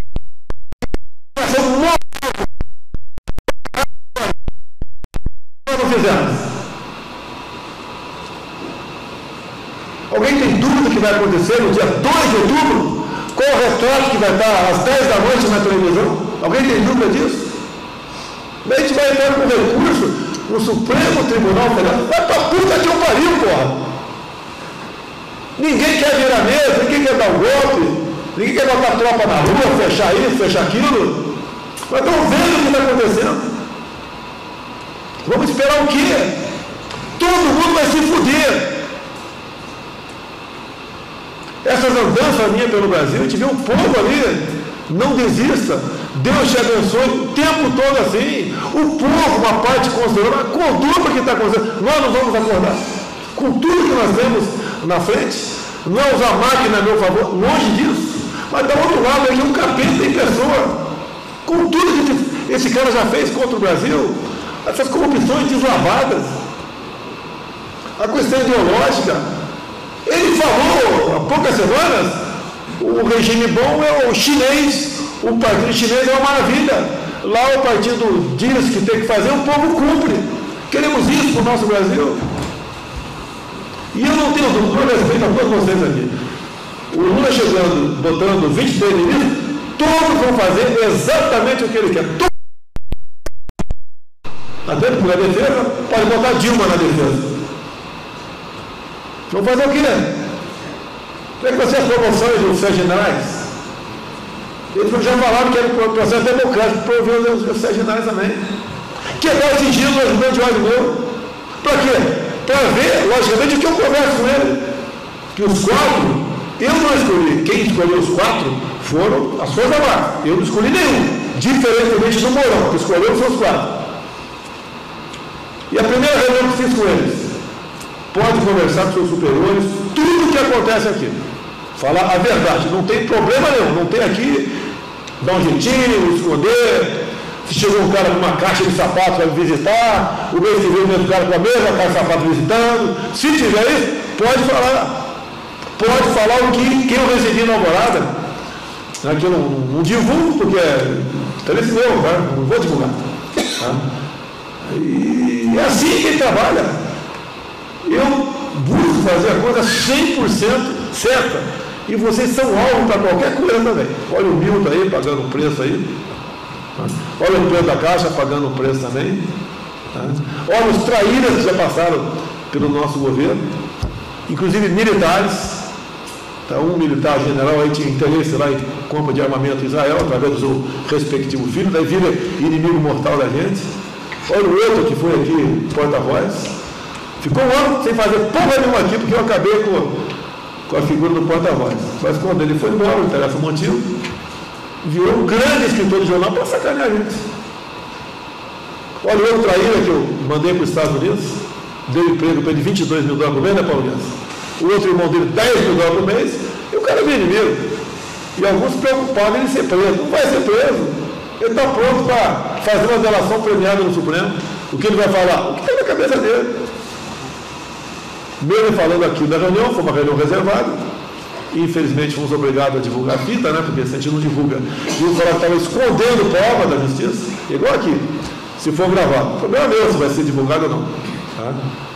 Nós não fizemos. Alguém tem dúvida do que vai acontecer no dia dois de outubro? Qual o retrato que vai estar às dez da noite na televisão? Alguém tem dúvida disso? A gente vai entrar com recurso no Supremo Tribunal Federal. Vai pra puta que eu pariu, porra! Ninguém quer virar mesa, ninguém quer dar um golpe, ninguém quer botar tropa na rua, fechar isso, fechar aquilo. Mas estão vendo o que está acontecendo. Vamos esperar o quê? Todo mundo vai se fuder. Essas andanças minhas pelo Brasil, a gente vê um povo ali, não desista, Deus te abençoe, o tempo todo assim, o povo, uma parte considerada, conduz que está acontecendo, nós não vamos acordar, com tudo que nós temos na frente, não é usar máquina a meu favor, longe disso, mas do outro lado aqui um capeta em pessoa, com tudo que esse cara já fez contra o Brasil, essas corrupções deslavadas, a questão ideológica. Ele falou há poucas semanas, o regime bom é o chinês, o partido chinês é uma maravilha. Lá o partido diz que tem que fazer, o povo cumpre. Queremos isso para o nosso Brasil. E eu não tenho dúvida, com respeito a todos vocês aqui. O Lula chegando, botando vinte e três ministros, todos vão fazer exatamente o que ele quer. Todos. Até porque a defesa pode botar Dilma na defesa. Vão fazer o quê? Como é que vai ser as promoções dos Serginais? Eles já falaram que era um processo democrático para ouvir os Serginais também. Quebrar o sigilo do ajudante de ordem meu. Para quê? Para ver, logicamente, o que eu converso com ele. Que os quatro, eu não escolhi. Quem escolheu os quatro foram as Forças Armadas. Eu não escolhi nenhum. Diferentemente do Mourão, que escolheu os seus quatro. E a primeira reunião que fiz com eles, pode conversar com seus superiores, tudo o que acontece aqui. Falar a verdade, não tem problema nenhum, não tem aqui dar um jeitinho, esconder. Se chegou um cara com uma caixa de sapato para visitar, o mês que vem o mesmo cara com a mesma caixa de sapato visitando. Se tiver isso, pode falar. Pode falar o que quem eu recebi na Alvorada. Né, que eu não, não divulgo, porque é interesse meu, né, não vou divulgar. Tá? E é assim que ele trabalha. Eu busco fazer a coisa cem por cento certa. E vocês são alvo para qualquer coisa também. Olha o Milton aí, pagando um preço aí. Olha o preço da Caixa, pagando um preço também. Olha os traíras que já passaram pelo nosso governo, inclusive militares. Um militar general aí tinha interesse lá em compra de armamento em Israel, através do seu respectivo filho, daí vira inimigo mortal da gente. Olha o outro que foi aqui, porta-voz. Ficou um ano sem fazer porra nenhuma aqui, porque eu acabei com, com a figura do porta-voz. Mas quando ele foi embora, não interessa o motivo, virou um grande escritor de jornal para sacanear a gente. Olha o outro traíra que eu mandei para os Estados Unidos, deu emprego para ele vinte e dois mil dólares por mês, né, Paulinho? O outro irmão dele dez mil dólares por mês, e o cara é inimigo. E alguns preocupados em ser preso. Não vai ser preso. Ele está pronto para fazer uma delação premiada no Supremo. O que ele vai falar? O que está na cabeça dele. Mesmo falando aqui da reunião, foi uma reunião reservada. Infelizmente fomos obrigados a divulgar a fita, né? Porque se a gente não divulga, viu falar que estava escondendo prova da justiça, igual aqui, se for gravado. O problema é meu se vai ser divulgado ou não. Tá?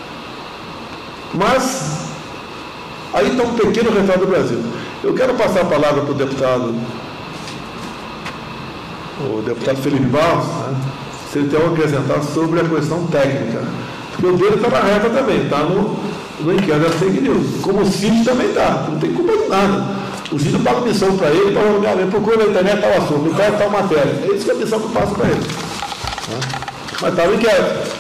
Mas aí está um pequeno retrato do Brasil. Eu quero passar a palavra para o deputado, o deputado Felipe Barros, né, se ele tem algo a acrescentar sobre a questão técnica. Porque o dele está na reta também, está no, no inquérito da fake news. Como o Cid também está, não tem culpa de nada. O Cid paga missão para ele, para ele procura na internet tal assunto, o cara tal matéria. É isso que é a missão que eu passo para ele. Né? Mas está no inquérito.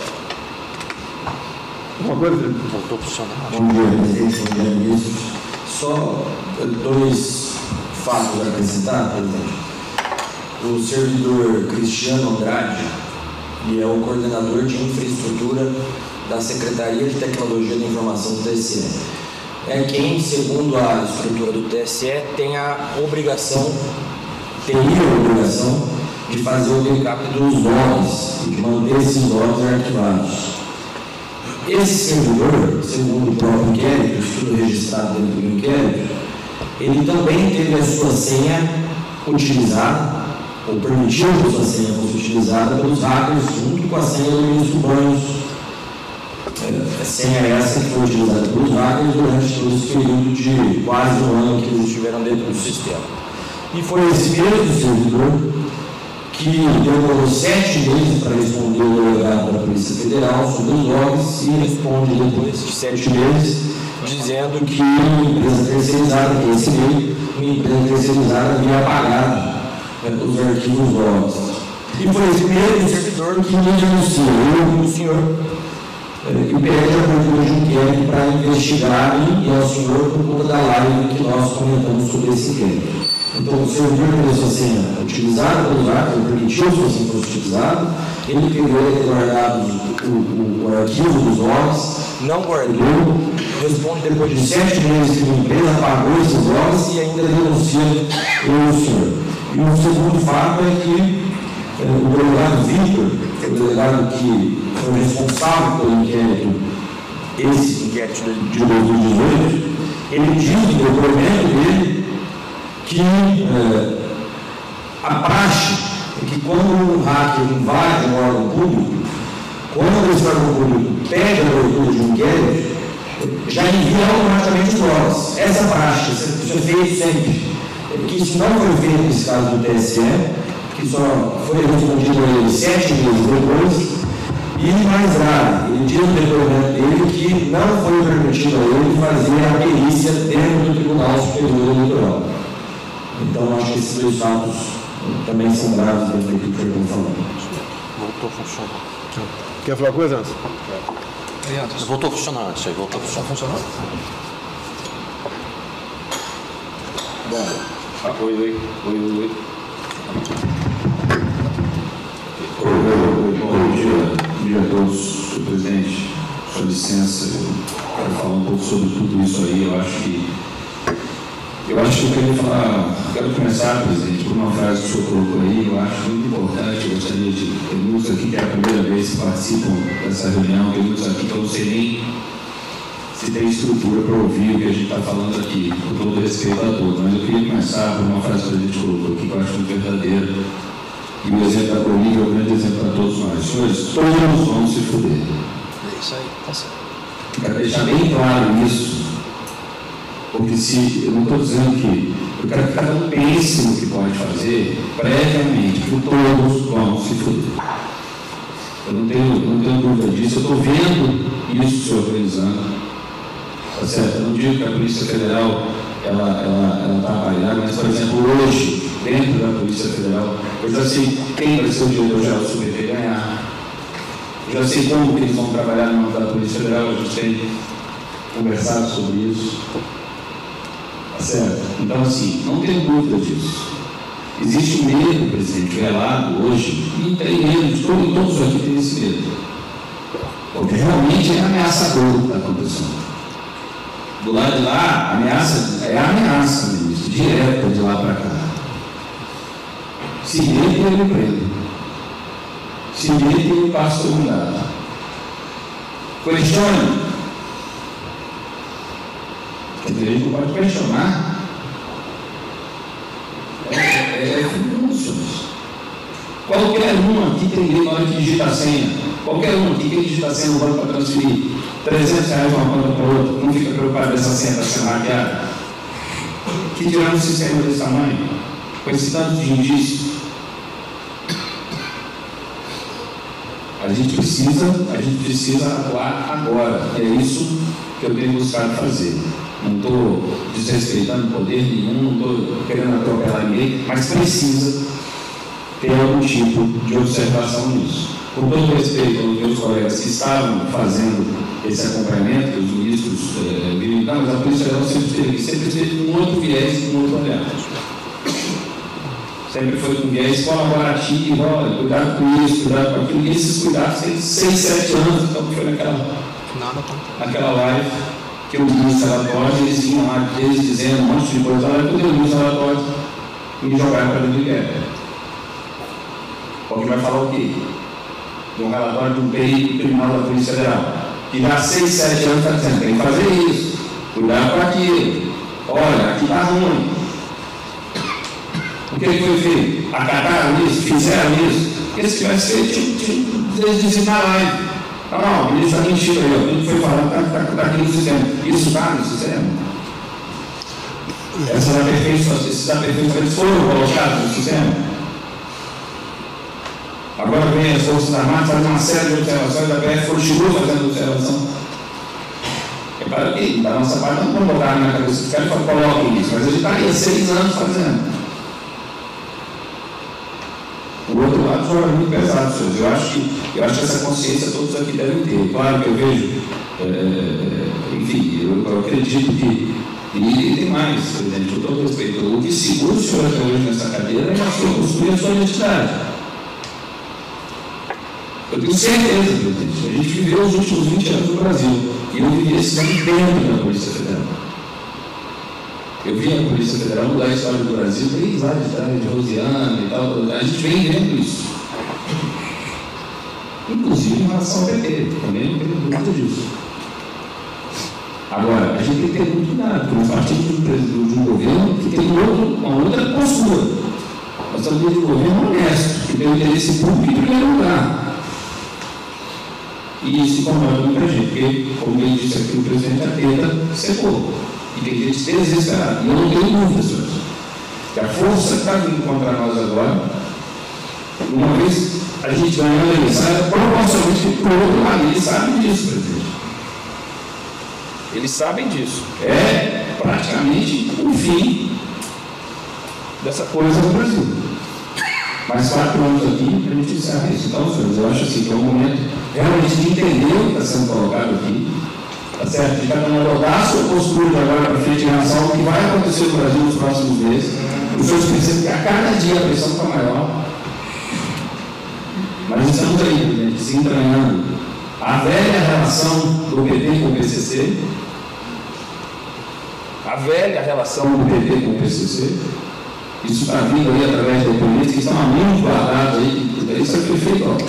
Uma coisa.
Voltou a funcionar.
Bom dia, presidente. Bom dia, ministro. Só dois fatos a acrescentar, presidente. O servidor Cristiano Andrade, que é o coordenador de infraestrutura da Secretaria de Tecnologia da Informação do T S E. É quem, segundo a estrutura do T S E, tem a obrigação, teria a obrigação de fazer o backup dos logs e de manter esses logs arquivados. Esse servidor, segundo o próprio inquérito, estudo registrado dentro do inquérito, ele também teve a sua senha utilizada, ou permitiu que a sua senha fosse utilizada pelos hackers junto com a senha do ministro Banhos. É, a senha é essa que foi utilizada pelos hackers durante todo esse período de quase um ano que eles estiveram dentro do sistema. E foi esse mesmo servidor que demorou sete meses para responder o delegado da Polícia Federal sobre os logs e responde depois de sete meses, dizendo que uma empresa terceirizada, que é esse meio, uma empresa terceirizada havia apagado né, os arquivos logs. E foi esse mesmo servidor que me denuncia, eu e o senhor, eh, que pede a abertura de um inquérito para investigar e ao senhor por conta da live que nós comentamos sobre esse inquérito. Então, o servidor teve a sua senha utilizada pelos hackers, permitiu que a sua senha fosse utilizada, ele pegou e ter guardado o, o, o arquivo dos logs, não guardou, responde depois de sete meses que a empresa apagou esses logs e ainda denuncia o senhor. E o segundo fato é que é, o delegado Victor, que é o delegado que foi responsável pelo inquérito, esse inquérito de dois mil e dezoito, ele diz no depoimento dele que é, a praxe é que quando um hacker invade um órgão público, quando esse órgão público pede a abertura de um inquérito, já envia automaticamente os logs. Essa praxe, isso é feito sempre. Que isso não foi feito nesse caso do T S E, que só foi respondido a ele sete meses depois, e mais grave, ele diz no depoimento dele que não foi permitido a ele fazer a perícia dentro do Tribunal Superior Eleitoral. Então, acho que esses dois fatos também são graves dentro daquilo que eu estou falando.
Voltou a funcionar.
Quer falar coisa antes?
É, voltou a funcionar antes aí, voltou a funcionar. Funcionou?
Bom, oi, oi, oi, oi, oi. Bom dia, bom dia a todos, senhor presidente,
sua licença, eu quero falar um pouco sobre tudo isso aí. Eu acho que eu acho que eu quero falar, quero começar, presidente, por uma frase que o senhor colocou aí. Eu acho muito importante. Eu gostaria de ter muitos aqui que é a primeira vez que participam dessa reunião, tem muitos aqui que eu não sei nem se tem estrutura para ouvir o que a gente está falando aqui, com todo respeito a todos. Mas eu queria começar por uma frase que a gente colocou aqui, que eu acho muito verdadeira. E o exemplo da Bolívia é um grande exemplo para todos nós. Senhores, todos vão se fuder.
É isso aí, tá certo.
Quero deixar bem claro isso, porque se eu não estou dizendo que eu quero que cada um pense no que pode fazer previamente, porque todos vão se fuder. Eu não tenho, eu não tenho dúvida disso. Eu estou vendo isso se organizando. Tá certo? Eu não digo que a Polícia Federal ela ela ela está avaliada, mas, por exemplo, hoje, dentro da Polícia Federal, eu já sei quem vai ser o diretor-geral do S B T ganhar. Eu já sei como que eles vão trabalhar no âmbito da Polícia Federal, a gente tem conversado sobre isso. Tá certo? Então, assim, não tenho dúvida disso. Existe um medo, presidente, velado hoje, e tem medo, de todo, todos aqui têm esse medo. Porque realmente é ameaçador o que está acontecendo. Do lado de lá, a ameaça é a ameaça, ministro, direta de lá para cá. Se mete, ele prende. Se mete, ele passa o mandado. Questione. Quer dizer, a gente não pode questionar. É, é, é funções. Qualquer um aqui tem direito na hora de digitar a senha. Qualquer um aqui tem que digitar a senha no banco para transferir trezentos reais de uma conta para outra. Não fica preocupado dessa senha está sendo hackeada. Que tirar um sistema desse tamanho, com esse tanto de indício. A gente precisa, a gente precisa atuar agora. É isso que eu tenho buscado fazer. Não estou desrespeitando poder nenhum, não estou querendo atropelar ninguém, mas precisa ter algum tipo de observação nisso. Com todo respeito aos meus colegas que estavam fazendo esse acompanhamento, que os ministros eh, viram, não, mas a Polícia Federal sempre teve, sempre teve um outro viés e um outro olhar. Sempre foi com viés colaborativo, olha, cuidado com isso, cuidado com aquilo, e esses cuidados têm seis, sete anos, então foi naquela, naquela live que eu vi os relatórios, eles vinham lá, eles dizendo um monte de coisa, olha, quando eu vi os relatórios, me jogaram para dentro do guerra. Alguém vai falar o quê? De um relatório de um perito criminal da Polícia Federal, que já há seis, sete anos está dizendo, tem que fazer isso, cuidado com aquilo, olha, aqui está ruim. O que foi feito? Acataram isso? Fizeram isso? Porque se tivesse feito, tinha que dizer na live. Não, não, o ministro está mentindo aí, o que foi falando está tá, tá aqui no sistema. Isso está no sistema. Essas aperfeiçoamentos, esses aperfeiçoamentos foram colocados no sistema. Agora vem as Forças Armadas fazendo uma série de observações, a P F continua fazendo observação. É claro que da nossa parte não vamos botar na cabeça dos caras e falar, coloquem isso, mas a gente está aí há seis anos fazendo. O outro lado foi muito pesado, senhores. Eu acho que, eu acho que essa consciência todos aqui devem ter. Claro que eu vejo, é, enfim, eu, eu acredito que, e tem mais, presidente, com todo respeito, o que segura o senhor até hoje nessa cadeira é a sua postura e a sua identidade. Eu tenho certeza, presidente, a gente viveu os últimos vinte anos no Brasil, e eu vivi esse ano dentro da Polícia Federal. Eu vi a Polícia Federal mudar a história do Brasil desde lá de trás, de Rosiana e tal. A gente vem vendo isso. Inclusive em relação ao P T, também não tenho dúvida disso. Agora, a gente tem que ter muito cuidado, porque nós partimos de um governo que tem outro, uma outra postura. Nós estamos de um governo honesto, que tem o interesse público em primeiro lugar. E isso incomoda muita gente, porque, como ele disse aqui, o presidente da teta secou. E tem gente desesperada. E eu não tenho dúvida, senhores, que a força que está vindo contra nós agora, uma vez a gente ganhou a eleição, é proporcionalmente para o outro lado. Eles sabem disso, presidente. Eles sabem disso. É praticamente o fim dessa coisa no Brasil. Mais quatro anos aqui, a gente encerra isso. Então, senhores, eu acho assim, que é um momento realmente de entender o que está sendo colocado aqui. Tá certo? De cada um adotar a sua postura de agora para frente em relação ao que vai acontecer no Brasil nos próximos meses. Os senhores percebem que a cada dia a pressão está maior. Mas estamos aí, gente, se entranhando. A velha relação do P T com o P C C, a velha relação do P T com o P C C. Isso está vindo aí através de depoimentos que estão há muito guardados aí. Isso é perfeito, ó.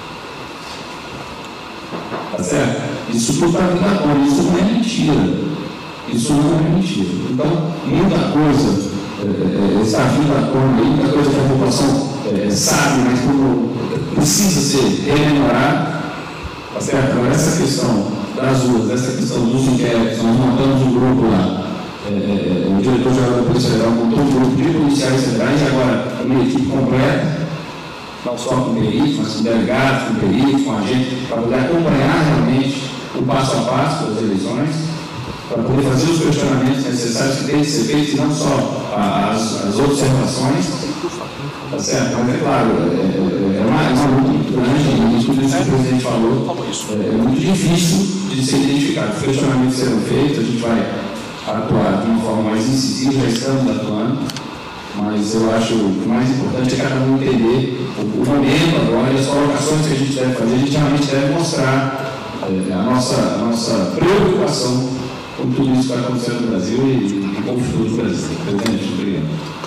Tá certo? Isso tudo está vindo à tona. Isso não é mentira. Isso não é mentira. Então, muita coisa é, é, está vindo à tona aí, muita coisa que a população é, sabe, mas como precisa ser rememorada. Tá certo? Então, essa questão das ruas, essa questão dos inquéritos, nós montamos um grupo lá. É, é, o diretor-geral da Polícia Federal montou um grupo de policiais federais e agora uma equipe completa, não só com peritos, mas com delegados, com peritos, com agentes, para poder acompanhar realmente o passo a passo das eleições, para poder fazer os questionamentos necessários que têm que ser feitos e não só as, as observações. Tá certo? Mas é claro, é, é, uma, é uma luta muito grande e tudo isso que o presidente falou é, é muito difícil de ser identificado. Os questionamentos serão feitos, a gente vai atuar de uma forma mais incisiva, já estamos atuando, mas eu acho que o mais importante é cada um entender o, o momento agora e as colocações que a gente deve fazer. A gente realmente deve mostrar é, a, nossa, a nossa preocupação com tudo isso que está acontecendo no Brasil e, e com o futuro do Brasil. Presidente, obrigado.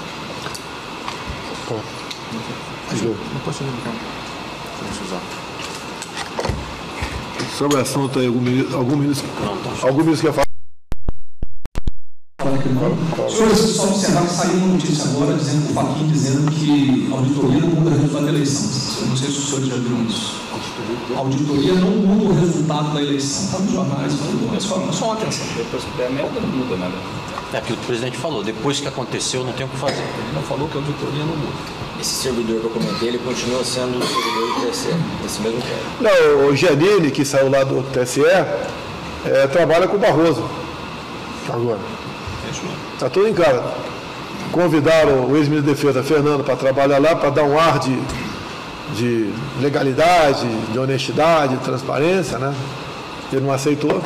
Não posso lembrar.
Sobre o assunto aí, algum ministro, algum ministro, algum ministro quer falar?
Senhores, só observar que saiu uma notícia agora, dizendo, o Fachin dizendo que a auditoria não muda o resultado da eleição. Eu não sei se os senhores já viram isso. A auditoria não muda o resultado da eleição. Está nos jornais, mas só, só uma atenção.
Depois que der merda, não muda nada.
É aquilo que o presidente falou, depois que aconteceu, não tem o que fazer.
Ele não falou que a auditoria não muda.
Esse servidor que eu comentei, ele continua sendo o servidor do T S E, nesse mesmo caso.
Não, o Giannini, que saiu lá do T S E, é, trabalha com o Barroso. Agora. Está tudo em casa. Convidaram o ex-ministro da Defesa, Fernando, para trabalhar lá, para dar um ar de, de legalidade, de honestidade, de transparência, né? Ele não aceitou.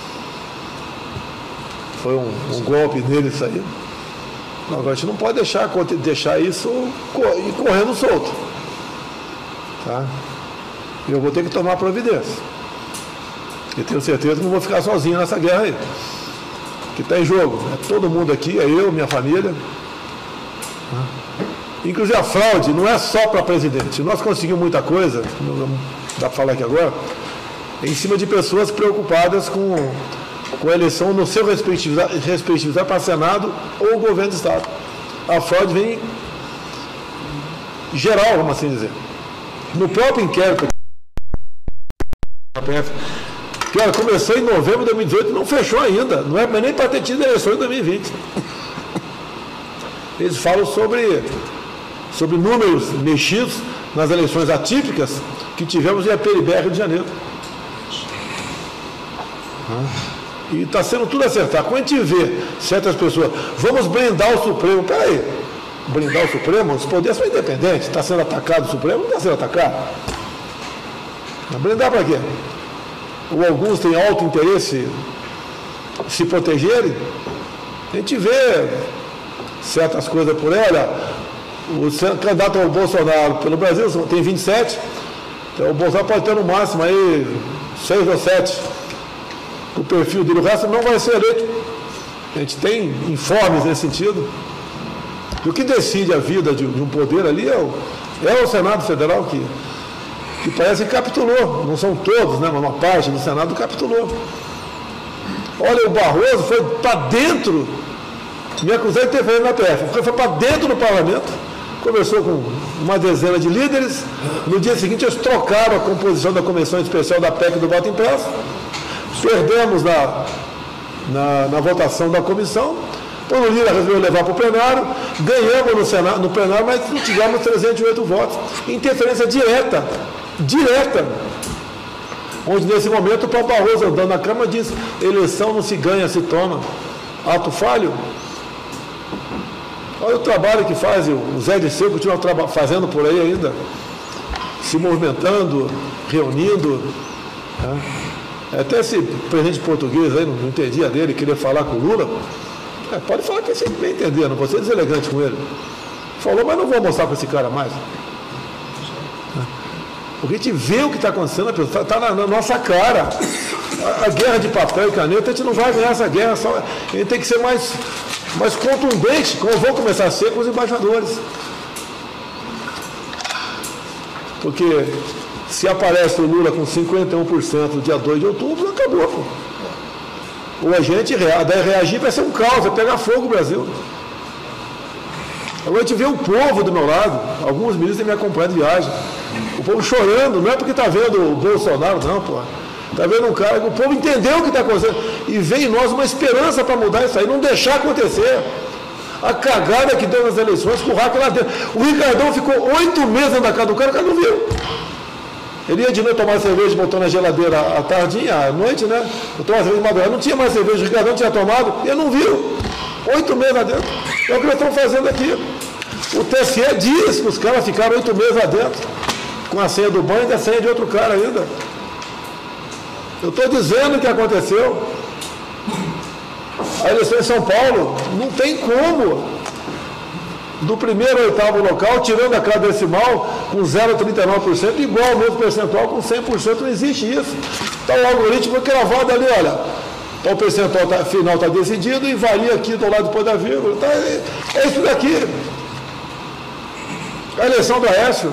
Foi um, um golpe nele isso aí. Agora a gente não pode deixar, deixar isso ir correndo solto. Tá? E eu vou ter que tomar providência. E tenho certeza que não vou ficar sozinho nessa guerra aí. Que está em jogo. É todo mundo aqui, é eu, minha família. Inclusive a fraude não é só para presidente. Nós conseguimos muita coisa, não dá para falar aqui agora, em cima de pessoas preocupadas com, com a eleição no seu respectivo, respectivo para Senado ou governo do Estado. A fraude vem geral, vamos assim dizer. No próprio inquérito que olha, começou em novembro de dois mil e dezoito, não fechou ainda, não é nem para ter tido eleições em dois mil e vinte. Eles falam sobre, sobre números mexidos nas eleições atípicas que tivemos em Aperibé, Rio de Janeiro. E está sendo tudo acertado. Quando a gente vê certas pessoas, vamos blindar o Supremo, peraí, blindar o Supremo, os poderes são independentes, está sendo atacado o Supremo, não está sendo atacado. Mas blindar para quê? Ou alguns têm alto interesse em se protegerem, a gente vê certas coisas por ela. O candidato ao Bolsonaro pelo Brasil tem vinte e sete, então o Bolsonaro pode ter no máximo aí seis ou sete. O perfil dele, o resto não vai ser eleito. A gente tem informes nesse sentido. E o que decide a vida de, de um poder ali é o, é o Senado Federal que, que parece que capitulou. Não são todos, né, mas uma parte do Senado capitulou. Olha, o Barroso foi para dentro, me acusei de ter feito na P F, foi para dentro do parlamento, começou com uma dezena de líderes, no dia seguinte eles trocaram a composição da Comissão Especial da P E C do voto impresso, perdemos na, na, na votação da comissão, então o Lira resolveu levar para o plenário, ganhamos no, Senado, no plenário, mas não tivemos trezentos e oito votos, interferência direta, direta, onde nesse momento o próprio Barroso andando na Câmara diz, eleição não se ganha, se toma, ato falho. Olha o trabalho que faz, o Zé Disseu continua fazendo por aí ainda, se movimentando, reunindo, né? Até esse presidente português aí, não, não entendia dele, queria falar com o Lula, é, pode falar que você bem entender, não vou ser deselegante com ele. Falou, mas não vou mostrar para esse cara mais. Porque a gente vê o que está acontecendo, está tá na, na nossa cara. a, a guerra de papel e caneta, a gente não vai ganhar essa guerra, só, a gente tem que ser mais, mais contundente, como vão começar a ser com os embaixadores. Porque se aparece o Lula com cinquenta e um por cento no dia dois de outubro, acabou, pô. Ou a gente daí reagir vai ser um caos, vai pegar fogo o Brasil. Agora a gente vê o povo do meu lado, alguns ministros me acompanham de viagem, o povo chorando, não é porque está vendo o Bolsonaro, não, pô. Está vendo um cara que o povo entendeu o que está acontecendo e vê em nós uma esperança para mudar isso aí, não deixar acontecer. A cagada que deu nas eleições com o hacker lá dentro. O Ricardão ficou oito meses na casa do cara, o cara não viu. Ele ia de noite tomar cerveja, botou na geladeira à tardinha, à noite, né? Eu tomava cerveja de madrugada, não tinha mais cerveja, o Ricardão tinha tomado, e ele não viu. Oito meses lá dentro. É o que nós estamos fazendo aqui. O T S E diz que os caras ficaram oito meses lá dentro, com a senha do banco e a senha de outro cara ainda. Eu estou dizendo o que aconteceu. A eleição em São Paulo, não tem como. Do primeiro ao oitavo local, tirando a cada decimal, com zero vírgula trinta e nove por cento, igual ao mesmo percentual, com cem por cento, não existe isso. Então o algoritmo foi cravado ali, olha, então, o percentual tá, final está decidido e varia aqui do lado depois da vírgula. Tá, é, é isso daqui. A eleição do Aécio,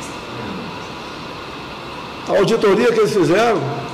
a auditoria que eles fizeram,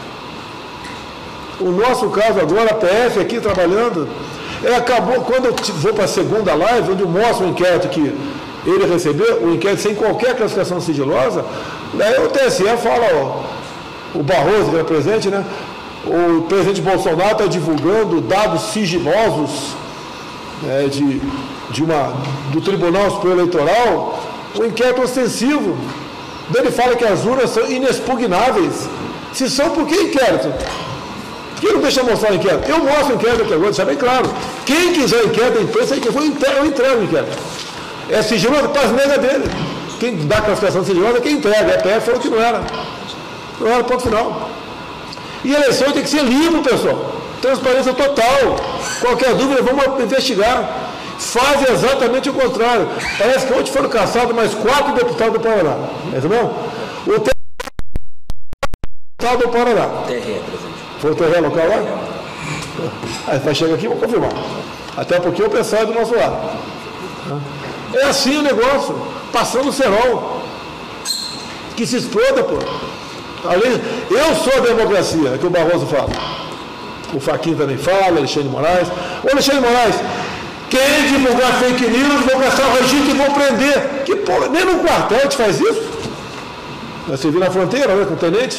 o nosso caso agora, a P F aqui trabalhando, ele acabou, quando eu vou para a segunda live, onde eu mostro o inquérito que ele recebeu, o inquérito sem qualquer classificação sigilosa, daí o T S E fala, ó, o Barroso, que era presente, né? O presidente Bolsonaro está divulgando dados sigilosos né, de, de uma, do Tribunal Superior Eleitoral, o inquérito ostensivo. Ele fala que as urnas são inexpugnáveis. Se são, por que inquérito? Quem não deixa mostrar o inquérito? Eu mostro o inquérito aqui agora, deixa bem claro. Quem quiser o inquérito, a imprensa, eu entrego o inquérito. É sigiloso, faz nega dele. Quem dá a classificação sigilosa é quem entrega. A P F falou que não era. Não era, ponto final. E a eleição tem que ser limpo, pessoal. Transparência total. Qualquer dúvida, vamos investigar. Fazem exatamente o contrário. Parece que ontem foram caçados mais quatro deputados do Paraná. É isso mesmo? O deputado do Paraná.
T R E, presidente.
Foi o T R E local lá? Aí vai chegar aqui e vou confirmar. Até porque o pessoal é do nosso lado. É assim o negócio. Passando o cerol. Que se exploda, pô. Ali, eu sou a democracia, é que o Barroso fala. O Fachin também fala, Alexandre de Moraes. Ô Alexandre de Moraes, quem divulgar fake news, vão gastar o registro e vão prender. Que porra, nem no quartel a gente faz isso. Você viu na fronteira, né, com o tenente?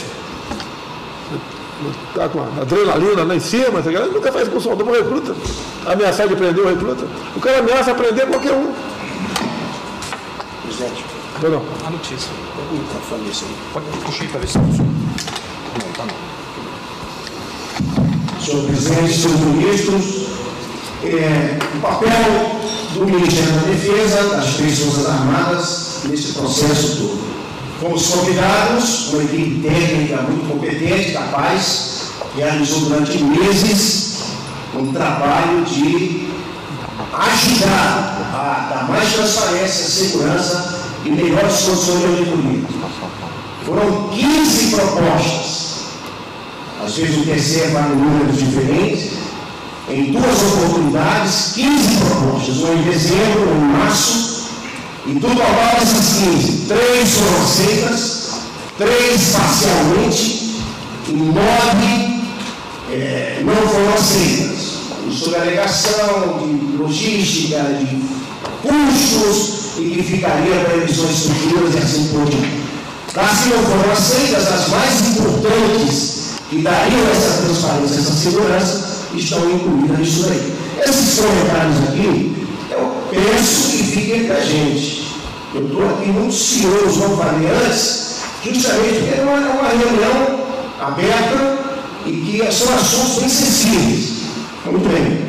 Está com a adrenalina lá em cima, tá, nunca faz com o soldado, um recruta. Ameaçar de prender o recruta. O cara ameaça prender qualquer um.
Presidente.
Perdão.
A notícia. Está falando isso aí. Pode puxar para ver se funciona. Não, tá não.
Senhor presidente, senhores ministros, é, o papel do Ministério da Defesa, das três Forças Armadas, nesse processo todo. Fomos convidados, uma equipe técnica muito competente, capaz, que realizou durante meses um trabalho de ajudar a dar mais transparência, segurança e melhores condições de auditoria. Foram quinze propostas. Às vezes o T C E vai em números diferentes. Em duas oportunidades, quinze propostas. Uma em dezembro, uma em março. E do total dessas quinze, três foram aceitas, três parcialmente e nove é, não foram aceitas. Sobre a alegação de logística, de custos e que ficaria para eleições futuras e assim por diante. Das que não foram aceitas, as mais importantes que dariam essa transparência, essa segurança, estão incluídas nisso daí. Esses comentários aqui, eu penso que fiquem entre a gente. Eu estou aqui muito cioso, como falei antes, justamente porque não é uma reunião aberta e que são assuntos bem sensíveis. Muito bem.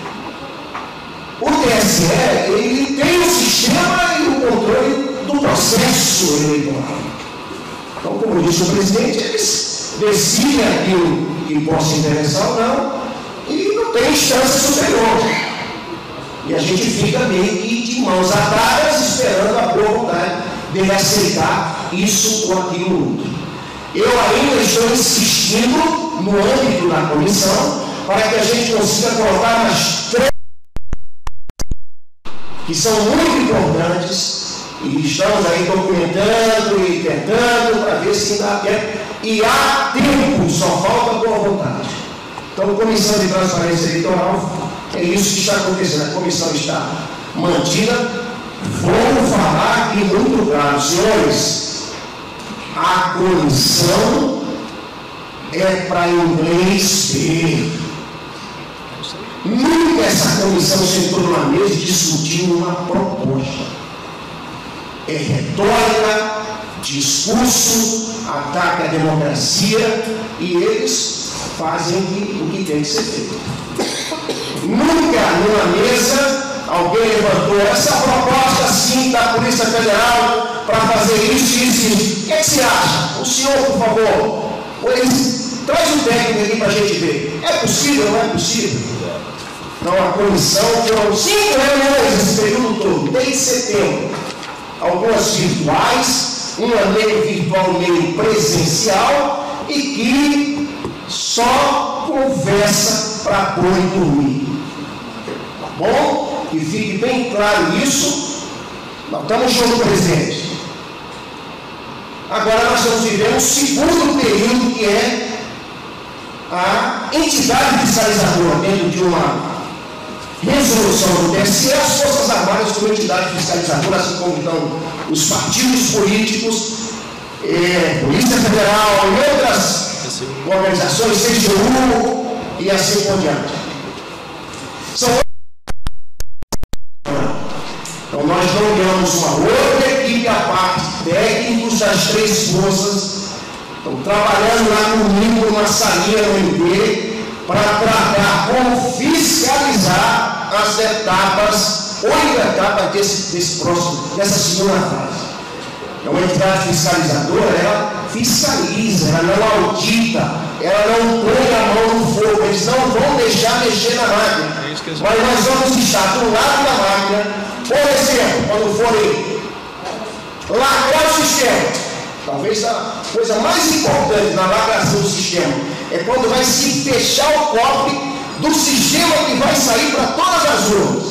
O T S E, ele tem o sistema e o controle do processo eleitoral. Então, como disse o presidente, eles decidem aquilo que possa interessar ou não e não tem instância superior. E a gente fica meio que de mãos atadas esperando a boa vontade dele aceitar isso ou aquilo outro. Eu ainda estou insistindo no âmbito da comissão, para que a gente consiga colocar as três que são muito importantes e estamos aí documentando e tentando para ver se dá tempo. E há tempo, só falta boa vontade. Então, Comissão de Transparência Eleitoral, é isso que está acontecendo. A comissão está mantida. Vamos falar aqui muito claro, senhores, a comissão é para inglês ver. Nunca essa comissão sentou numa mesa e discutiu uma proposta. É retórica, discurso, ataque à democracia e eles fazem o que tem que ser feito. Nunca numa mesa alguém levantou essa proposta sim da Polícia Federal para fazer isso e isso, isso. O que, é que você acha? O senhor, por favor, eles, traz um técnico aqui para a gente ver. É possível ou não é possível? Então a comissão foram cinco reuniões esse período todo, desde setembro. Algumas virtuais, uma meio virtual, meio presencial, e que só conversa para pôr e dormir. Tá bom? Que fique bem claro isso. Nós estamos juntos, presidente. Agora nós estamos vivendo o segundo período, que é a entidade fiscalizadora, dentro de uma resolução do T S E, as Forças Armadas como entidade fiscalizadora, assim como então os partidos políticos, é, Polícia Federal e outras organizações, C G U e assim por diante. São Então nós nomeamos uma outra equipe à parte, técnicos das três forças, estão trabalhando lá comigo numa salinha no M P, para tratar como fiscalizar as etapas, oito etapas desse, desse próximo, dessa segunda fase. É uma entidade fiscalizadora, ela fiscaliza, ela não audita, ela não põe a mão no fogo, eles não vão deixar mexer na máquina. Mas nós vamos estar do lado da máquina, por exemplo, quando forem lacrar o sistema. Talvez a coisa mais importante na lacração do sistema é quando vai se fechar o cofre do sistema que vai sair para todas as urnas.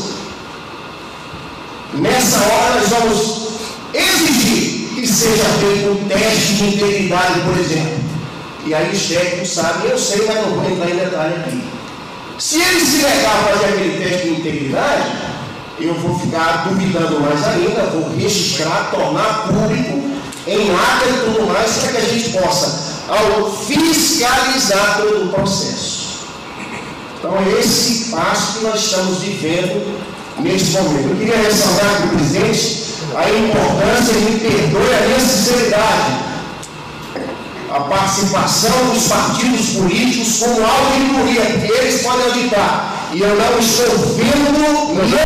Nessa hora nós vamos exigir que seja feito um teste de integridade, por exemplo. E aí os técnicos sabem, eu sei, mas não vou entrar em detalhe aqui. Se ele se negar a fazer aquele teste de integridade, eu vou ficar duvidando mais ainda, vou registrar, tornar público em ata e tudo mais, para que a gente possa ao fiscalizar todo o processo. Então é esse passo que nós estamos vivendo neste momento. Eu queria ressaltar aqui, presidente, a importância, e me perdoe a minha sinceridade, a participação dos partidos políticos como auditoria, porque eles podem auditar, e eu não estou vendo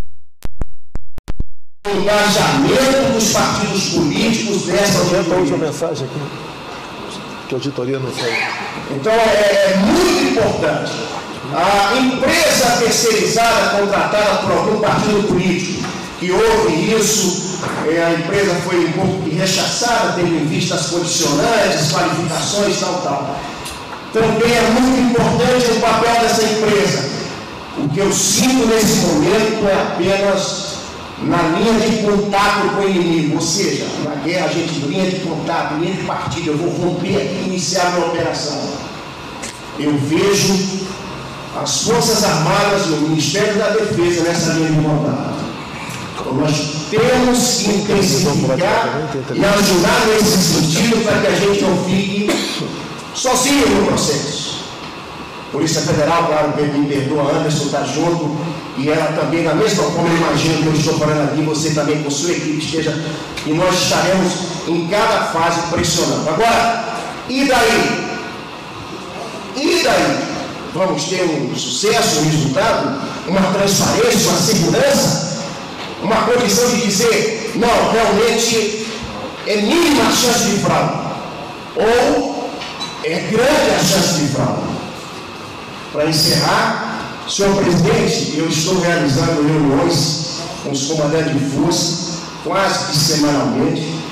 o engajamento dos partidos políticos dessa auditoria.
Mensagem aqui, que a auditoria não foi.
Então é, é muito importante. A empresa terceirizada contratada por algum partido político que houve isso, é, a empresa foi um pouco rechaçada, tendo em vista as condicionantes, qualificações, tal, tal. Também é muito importante o papel dessa empresa. O que eu sinto nesse momento é apenas na linha de contato com o inimigo, ou seja, na guerra a gente linha de contato, linha de partida, eu vou romper aqui e iniciar a minha operação. Eu vejo as Forças Armadas e o Ministério da Defesa nessa linha de contato. Então nós temos que intensificar e ajudar nesse sentido para que a gente não fique sozinho no processo. Polícia Federal, claro, me perdoa, Anderson está junto, e ela também, da mesma forma, eu imagino que eu estou falando aqui, você também com sua equipe esteja, e nós estaremos em cada fase pressionando. Agora, e daí? E daí? Vamos ter um sucesso, um resultado, uma transparência, uma segurança, uma condição de dizer, não, realmente é mínima a chance de fraude, ou é grande a chance de fraude. Para encerrar, senhor presidente, eu estou realizando reuniões com os comandantes de força, quase que semanalmente,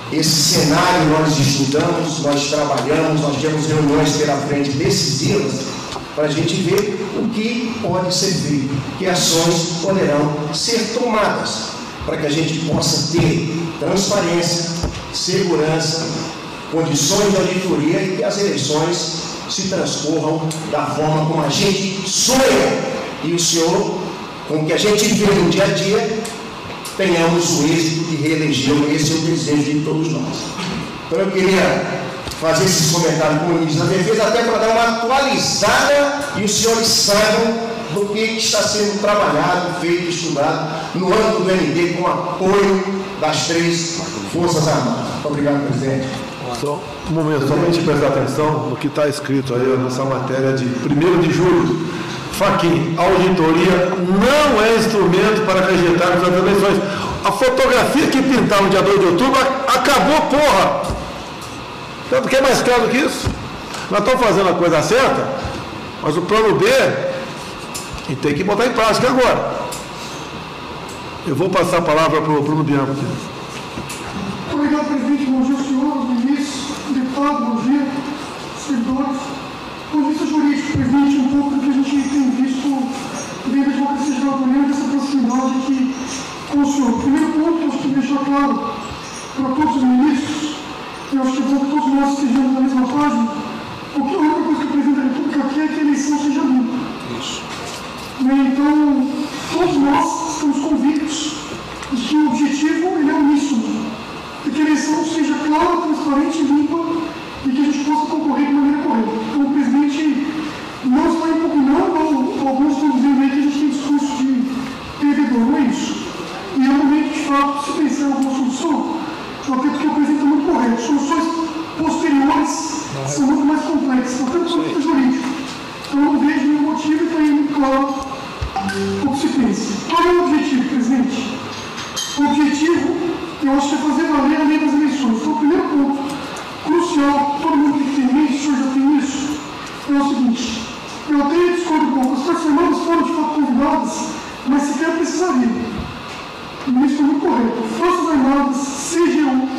esse cenário nós estudamos, nós trabalhamos, nós temos reuniões pela frente decisivas para a gente ver o que pode ser feito, que ações poderão ser tomadas, para que a gente possa ter transparência, segurança, condições de auditoria e que as eleições se transcorram da forma como a gente sonha. E o senhor, com o que a gente vê no dia a dia, tenhamos o êxito de reelegê-lo. Esse é o desejo de todos nós. Então eu queria fazer esses comentários com o ministro da Defesa, até para dar uma atualizada e os senhores saibam do que está sendo trabalhado, feito, estudado no âmbito do M D com apoio das três Forças Armadas. Muito obrigado, presidente.
Só um momento, somente prestar atenção no que está escrito aí nessa matéria de primeiro de julho. Fachin, auditoria não é instrumento para rejetarmos as eleições. A fotografia que pintaram no dia dois de outubro acabou, porra! Então, quer mais claro do que isso? Nós estamos fazendo a coisa certa, mas o plano B, a gente tem que botar em prática agora. Eu vou passar a palavra para o Bruno Bianco aqui.
Obrigado, presidente. Bom dia, senhor, ministro, deputado, bom dia, servidores. Bom dia, jurídico, presidente, um pouco do que a gente tem visto dentro da advocacia geral do União, dessa proximidade aqui com o senhor. Primeiro ponto, acho que deixar claro para todos os ministros, eu acho que é bom que todos nós estejamos na mesma página, porque a única coisa que o presidente da República quer é que a eleição seja limpa. Isso. Então, todos nós estamos convictos de que o objetivo ele é uníssono, de que a eleição seja clara, transparente e limpa e que a gente possa concorrer de maneira correta. Então, o presidente não está impugnando, alguns estão dizendo aí que a gente tem discurso de perdedor, não é isso. E é um momento, de fato, se pensar em alguma solução, até porque o presidente está muito correto. Soluções posteriores não são muito mais complexas, até do ponto de vista jurídico. Então, eu não vejo nenhum motivo e está aí muito claro o que se pensa. Qual é o objetivo, presidente? O objetivo, eu acho que é fazer valer a lei das eleições. Então, o primeiro ponto crucial, todo mundo tem que ter em mente, o senhor já tem isso, é o seguinte: eu até discordo um pouco, as Forças Armadas foram de fato convidadas, mas sequer precisaria. O ministro foi muito correto. Forças Armadas, C G U,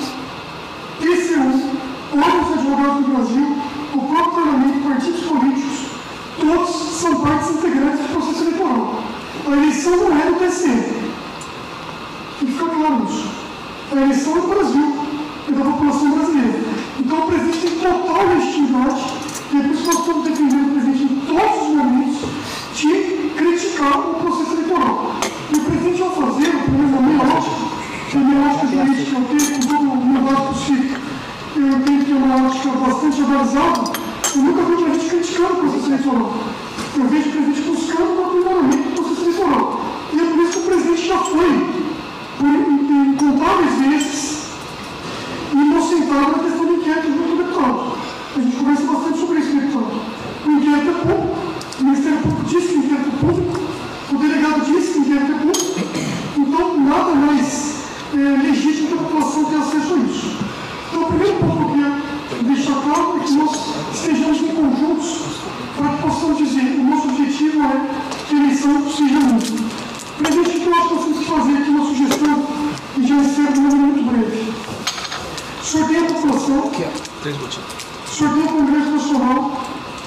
T C U, órgãos de advogados do Brasil, o próprio parlamento, partidos políticos, todos são partes integrantes do processo eleitoral. A eleição não é do T C E. Tem que ficar claro isso. A eleição é do Brasil, é da população brasileira. Então o presidente tem total legitimidade, e é por isso que nós estamos defendendo o presidente em todos os momentos, de criticar o processo eleitoral. E o presidente, ao fazer, pelo menos na minha ótica, que a minha ótica jurídica que eu tenho, com todo o meu lado possível, eu tenho que ter uma ótica bastante analisada, eu nunca vi o presidente criticando o processo eleitoral. Eu vejo o presidente buscando o aprimoramento do processo eleitoral. E é por isso que o presidente já foi, por incontáveis vezes, inocentado na questão do inquérito junto do deputado. A gente conversa bastante sobre isso, deputado. O inquérito é público, o Ministério Público diz que o inquérito é público, o delegado diz que o inquérito é público, então nada mais é, legítimo que a população ter acesso a isso. Então, o primeiro ponto que eu queria deixar claro é que nós estejamos em conjuntos para que possamos dizer o nosso objetivo é que a eleição seja limpa. Presidente, o que eu acho que nós temos que fazer aqui uma sugestão, e já encerro de maneira muito breve. O senhor tem a população, o senhor tem o Congresso Nacional,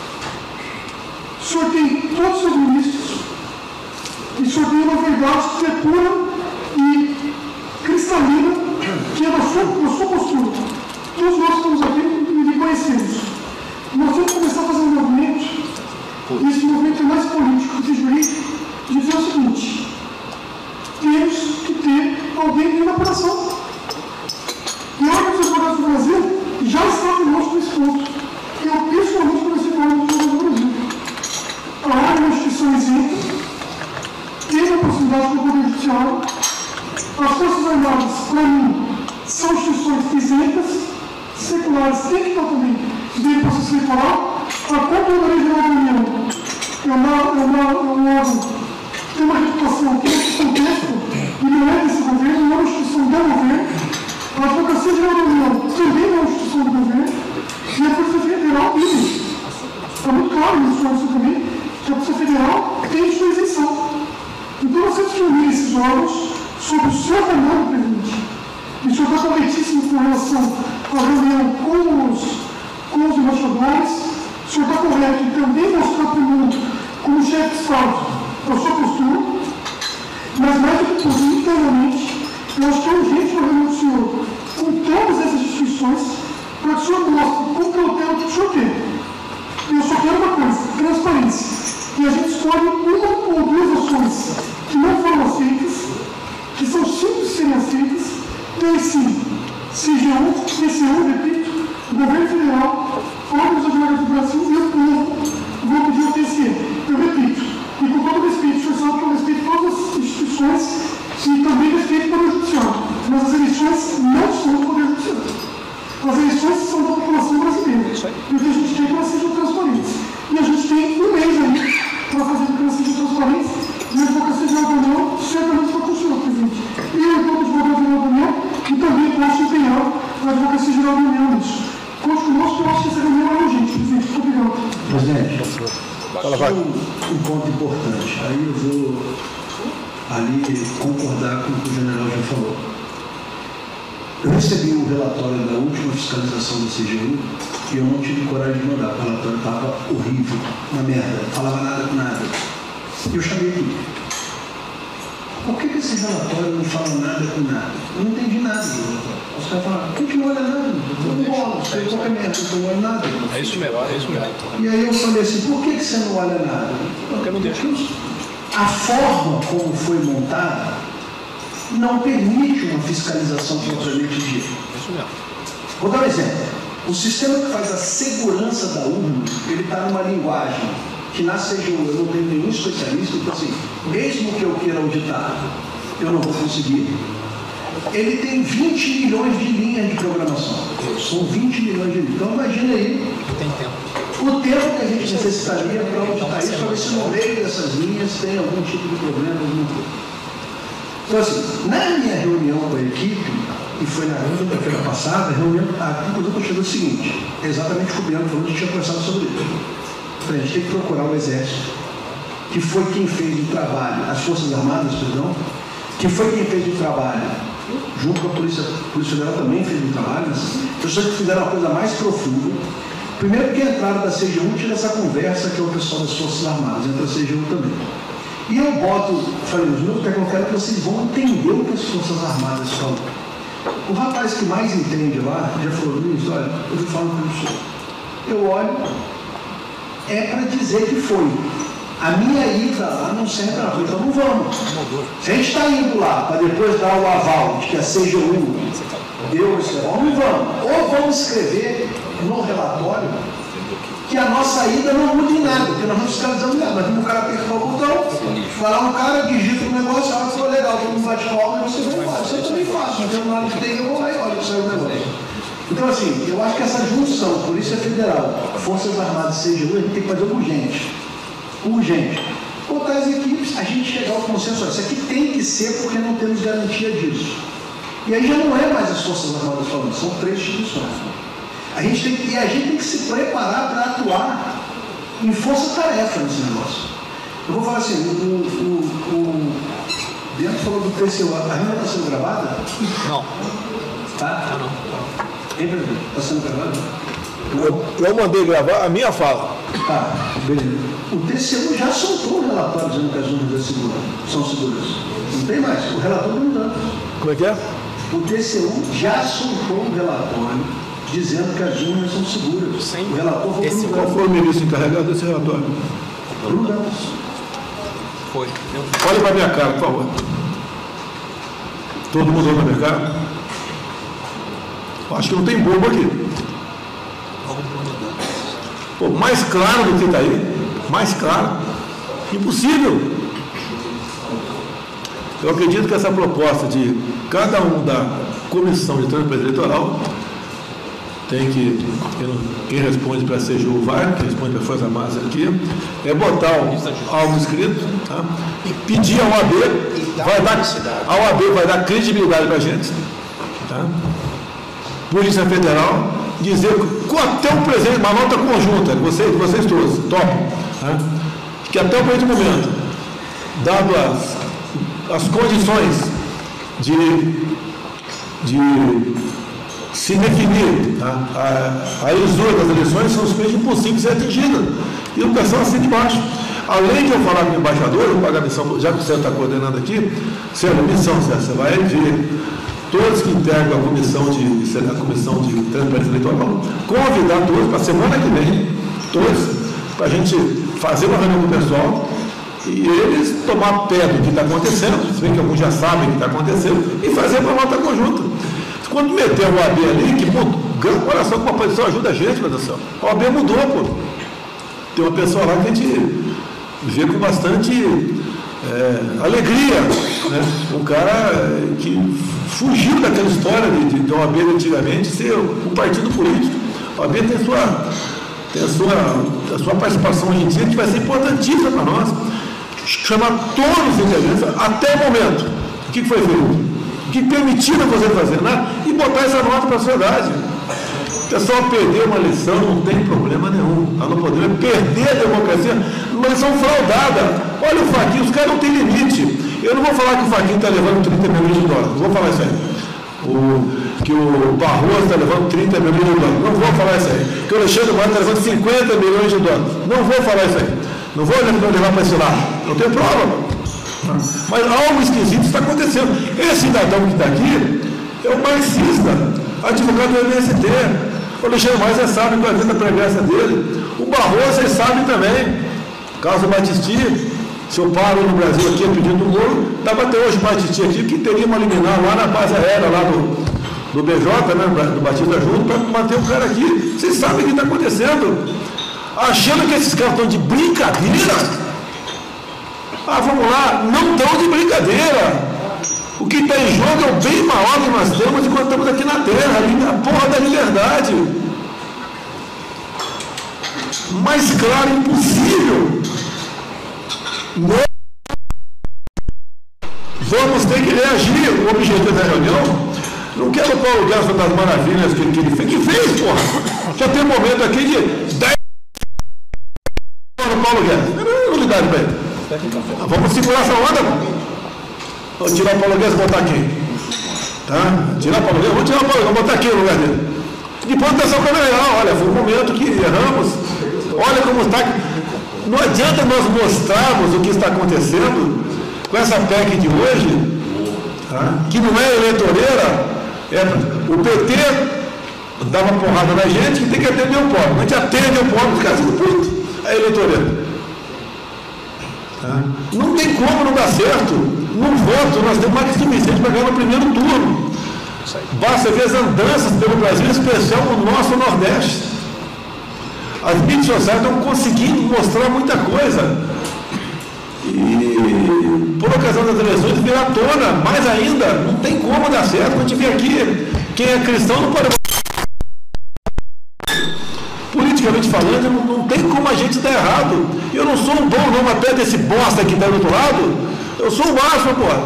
o senhor tem todos os seus ministros, e o senhor tem uma verdade que é pura e cristalina, que é da sua, da sua postura. Todos nós estamos aqui e lhe conhecemos. Nós temos que começar a fazer um movimento, e esse movimento é mais político do que jurídico, de dizer o seguinte: temos que ter alguém dentro da operação. E a Ordem dos Advogados do Brasil já está conosco nesse ponto. Eu pessoalmente comecei com a Ordem dos Advogados do Brasil. A Ordem é uma instituição isenta, tem uma proximidade com o Poder Judiciário. As Forças Armadas, para mim, são instituições isentas, seculares, tem que estar também dentro do processo eleitoral. A Controladoria Geral da União é, uma, é, uma, é um órgão que tem uma reputação que nesse contexto, e não é desse governo, não é uma instituição do governo. A Advocacia Geral da União também é uma instituição do governo, e a Polícia Federal, idem. Está muito claro isso também, que a Polícia Federal tem sua isenção. Então nós temos que unir esses órgãos sob o seu comando, presidente, E o senhor está corretíssimo com relação à reunião com os, com os embaixadores. O senhor está correto em também mostrar para o mundo como chefe de Estado a sua postura. Mas mais do que tudo, internamente, eu acho que é urgente uma reunião do senhor com todas essas instituições para que o senhor mostre com cautela o que o senhor quer. Eu só quero uma coisa, transparência. E a gente escolhe uma ou duas ações que não foram aceitas, que são simples de serem aceitas, e aí sim, C G U, T C U, repito, o governo federal, órgãos advogados do Brasil e o povo vão pedir o T C E. Eu repito, e com todo respeito, o senhor sabe que eu respeito todas as instituições e também respeito o Poder Judiciário, mas as eleições não são do Poder Judiciário. As eleições são da população brasileira. E o que a gente quer é que elas sejam transparentes. E a gente tem um mês aí para fazer com que elas sejam transparentes. E a Advocacia Geral da União certamente está funcionando, presidente. E eu, enquanto Advogado Geral da União, e também posso empenhar a Advocacia Geral da União nisso. Conte conosco, eu acho que essa reunião é urgente, presidente. Muito obrigado.
Presidente,
Fala, vai.
um, um ponto importante. Aí eu vou ali concordar com o que o general já falou. Eu recebi o relatório da última fiscalização do C G U e eu não tive coragem de mandar, o relatório estava horrível, uma merda, não falava nada com nada. E eu chamei aqui. Por que, que esse relatório não fala nada com nada? Eu não entendi nada do relatório. Os caras falaram, a gente não olha nada, não bola, você tem qualquer merda, você não olha nada.
É isso mesmo, é isso mesmo.
E aí eu falei assim, por que, que você não olha nada?
Porque eu não deixo isso.
A forma como foi montada não permite uma fiscalização propriamente dita.
Isso mesmo.
Vou dar um exemplo. O sistema que faz a segurança da urna, ele está numa linguagem que na C G U eu não tenho nenhum especialista, então assim, mesmo que eu queira auditar, eu não vou conseguir. Ele tem vinte milhões de linhas de programação. São vinte milhões de linhas. Então imagina aí
Tem tempo.
o tempo que a gente necessitaria para auditar isso, para ver se no meio dessas linhas tem algum tipo de problema, alguma coisa. Então, assim, na minha reunião com a equipe, e foi na quinta-feira passada, a reunião, a conclusão que chegou o seguinte, exatamente o que o Bianco falou, a gente tinha conversado sobre isso. Então, a gente tem que procurar o Exército, que foi quem fez o trabalho, as Forças Armadas, perdão, que foi quem fez o trabalho, junto com a Polícia, a Polícia Federal também fez o trabalho, mas pessoas que fizeram uma coisa mais profunda. Primeiro que a entrada da C G U tira essa conversa, que é o pessoal das Forças Armadas, entra a C G U também. E eu boto, falei, os meus eu quero que vocês vão entender o que as Forças Armadas falam. O rapaz que mais entende lá, já falou, Luiz, olha, eu vou falar com o senhor. Eu olho, é para dizer que foi. A minha ida lá não serve para nada, então não vamos. Se a gente está indo lá para depois dar o aval de que a C G U deu esse aval, não vamos. Ou vamos escrever no relatório que a nossa ida não muda em nada, porque nós não fiscalizamos nada. Nós vimos o cara apertar o botão, falar um cara, digita um negócio, ah, ficou legal, todo mundo bate palma e você vai embora. Isso eu também faço, não tem nada que tem, eu vou lá e olha que saiu o negócio. Então, assim, eu acho que essa junção, Polícia Federal, Forças Armadas, C G U, a gente tem que fazer urgente. Urgente. Botar as equipes, a gente chegar ao consenso, isso aqui tem que ser porque não temos garantia disso. E aí já não é mais as Forças Armadas falando, são três instituições. A gente tem que, e a gente tem que se preparar para atuar em força-tarefa nesse negócio. Eu vou falar assim, o, o, o Bento falou do T C U, a reunião está sendo gravada?
Não.
Tá?
Não, não.
Hein, presidente? Está sendo gravado?
Eu, eu mandei gravar a minha fala.
Tá, beleza. O T C U já soltou o relatório dizendo que as urnas é segura, são seguras. Não tem mais, o relatório não dá.
Como é que é?
O T C U já soltou um relatório dizendo que as urnas são seguras.
Sim.
O relator foi
Esse qual foi o ministro encarregado desse relatório?
Bruno.
Foi.
Olha para a minha cara, por favor. Todo mundo olha para a minha cara? Acho que não tem bobo aqui. Pô, mais claro do que está aí. Mais claro. Impossível. Eu acredito que essa proposta de cada um da comissão de transparência eleitoral tem que, quem responde para a C G U vai, quem responde para a Força Armada aqui, é botar o, algo escrito, tá? E pedir ao O A B, vai dar, a O A B vai dar credibilidade para a gente, tá? Polícia Federal, dizer até o presente, uma nota conjunta, vocês, vocês todos, topam, tá? Que até o presente momento, dado as, as condições de de se definir. Tá? A, a lisura das eleições são simplesmente impossíveis de ser atingida. E o pessoal assim de baixo. Além de eu falar com o embaixador, eu vou pagar a missão, já que o Sérgio está coordenando aqui, Sérgio, missão, Sérgio, você vai ver todos que integram a comissão de, a comissão de transparência eleitoral, convidar todos para a semana que vem, todos, para a gente fazer uma reunião com o pessoal e eles tomar pé do que está acontecendo, se bem que alguns já sabem o que está acontecendo, e fazer uma nota conjunta. Quando meter o O A B ali, que mudou, olha só como a pessoa ajuda a gente, meu Deus do céu. O O A B mudou, pô. Tem uma pessoa lá que a gente vê com bastante é, alegria, né? Um cara que fugiu daquela história de, de O A B antigamente ser um partido político. O O A B tem, sua, tem a, sua, a sua participação hoje em dia, que vai ser importantíssima para nós. Chamar todos os integrantes até o momento. O que foi feito? O que permitiram você fazer, né? E botar essa nota para a sociedade. O pessoal perder uma eleição não tem problema nenhum. Nós não podemos perder a democracia numa eleição fraudada. Olha o Fachin, os caras não têm limite. Eu não vou falar que o Fachin está levando trinta milhões de dólares. Não vou falar isso aí. O, que o Barroso está levando trinta milhões de dólares. Não vou falar isso aí. Que o Alexandre Matos está levando cinquenta milhões de dólares. Não vou falar isso aí. Não vou levar para esse lado. Não tem prova. Mas algo esquisito está acontecendo. Esse cidadão que está aqui é o marxista, advogado do M S T. O Alexandre Matos, você sabe qual é a pregressa dele. O Barroso, vocês sabem também. Caso Batisti, se eu paro no Brasil aqui a pedido do Moro, estava até hoje o Batisti aqui, que teria uma liminar lá na base aérea, lá do, do B J, né, do Batista Junto, para manter o cara aqui. Vocês sabem o que está acontecendo. Achando que esses caras estão de brincadeira. Ah, vamos lá, não estão de brincadeira. O que está em jogo é o bem maior que nós temos enquanto estamos aqui na Terra, a porra da liberdade. Mais claro, impossível. Nós vamos ter que reagir. O objetivo da reunião, não quero o Paulo Guedes das maravilhas que, que ele fez. Que fez, porra? Já tem um momento aqui de dez para o Paulo Guedes. Não é novidade para ele. Vamos segurar essa onda. Vou tirar o Paulo Guedes e botar aqui. Tá? Tirar o Paulo Guedes, vou tirar o Paulo Guedes, vou botar aqui no lugar dele. Depois atenção para real, olha, foi um momento que erramos. Olha como está. Não adianta nós mostrarmos o que está acontecendo com essa P E C de hoje, tá? Que não é eleitoreira. É, o P T dava porrada na gente que tem que atender o pobre. A gente atende o pobre, os caras ficam putos. É eleitoreira. Tá? Não tem como não dar certo. No voto, nós temos mais que suficiente para ganhar no primeiro turno. Basta ver as andanças pelo Brasil, em especial no nosso Nordeste. As mídias sociais estão conseguindo mostrar muita coisa. E, por ocasião das eleições, vir à tona, mais ainda, não tem como dar certo. Quando a gente vê aqui, quem é cristão não pode. Politicamente falando, não, não tem como a gente dar errado. Eu não sou um bom nome até desse bosta que está do outro lado. Eu sou o máximo, porra.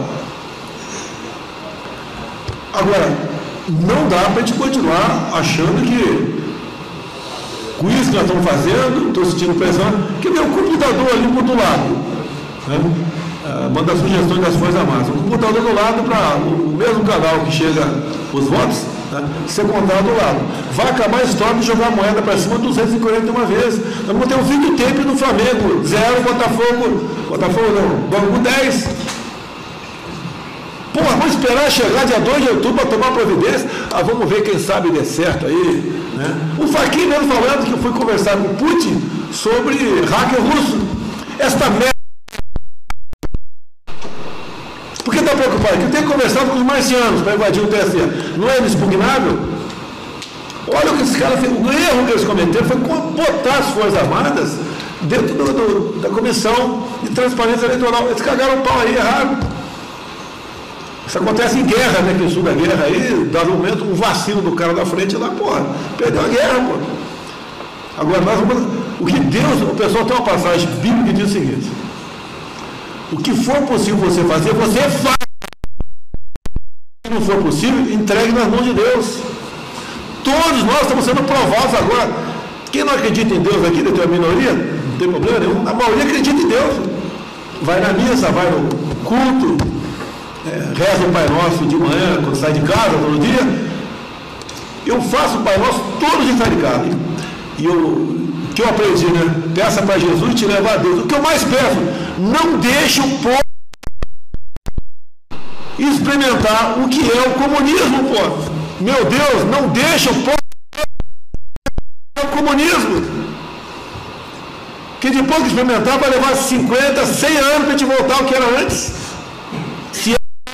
Agora, não dá para a gente continuar achando que com isso que nós estamos fazendo, estou sentindo pressão, que meu computador ali do outro lado, né? Ah, manda sugestões das Forças Armadas. O computador do lado para o mesmo canal que chega os votos, né? Ser contado do lado. Vai acabar a história de jogar a moeda para cima duzentos e quarenta e uma vezes. Nós vamos ter um fim do tempo no Flamengo, zero, Botafogo, Botafogo não, Bangu dez. Porra, vamos esperar chegar dia dois de outubro para tomar providência. Ah, vamos ver quem sabe dê certo aí. Né? O Fachin mesmo falando que eu fui conversar com o Putin sobre hacker russo. Esta merda. Por que está preocupado? Que eu tenho conversado com os marcianos para invadir o T S E. Não é inexpugnável? Olha o que esses caras fez. O erro que eles cometeram foi botar as Forças Armadas dentro do, do, da Comissão de Transparência Eleitoral. Eles cagaram o pau aí, erraram. Isso acontece em guerra, né? Que no sul da guerra aí, dá um momento, um vacilo do cara da frente lá, porra, perdeu a guerra, porra. Agora, nós vamos. O que Deus, o pessoal tem uma passagem bíblica que diz o seguinte: o que for possível você fazer, você faz. Se não for possível, entregue nas mãos de Deus. Todos nós estamos sendo provados agora. Quem não acredita em Deus aqui, tem uma minoria, não tem problema nenhum. A maioria acredita em Deus. Vai na missa, vai no culto. é, reza o Pai Nosso de manhã, quando sai de casa, todo dia. Eu faço o Pai Nosso todos os dias que sai de casa. E eu, o que eu aprendi, né? Peça para Jesus te levar a Deus. O que eu mais peço, não deixe o povo experimentar o que é o comunismo, pô. Meu Deus, não deixa o povo o comunismo. Que depois que experimentar vai levar cinquenta, cem anos para a gente voltar ao que era antes. Se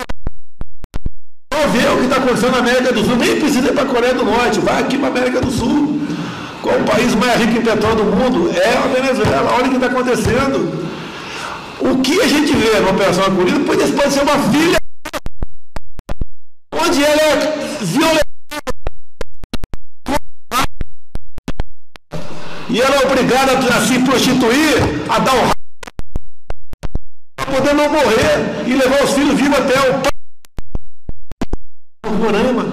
não ver o que está acontecendo na América do Sul, nem precisa ir para a Coreia do Norte, vai aqui para a América do Sul. Qual o país mais rico em petróleo do mundo? É a Venezuela. Olha o que está acontecendo. O que a gente vê na Operação Acolhida pode, pode ser uma filha onde ela é violentada e ela é obrigada a se prostituir, a dar o rabo para poder não morrer e levar os filhos vivos até o Roraima.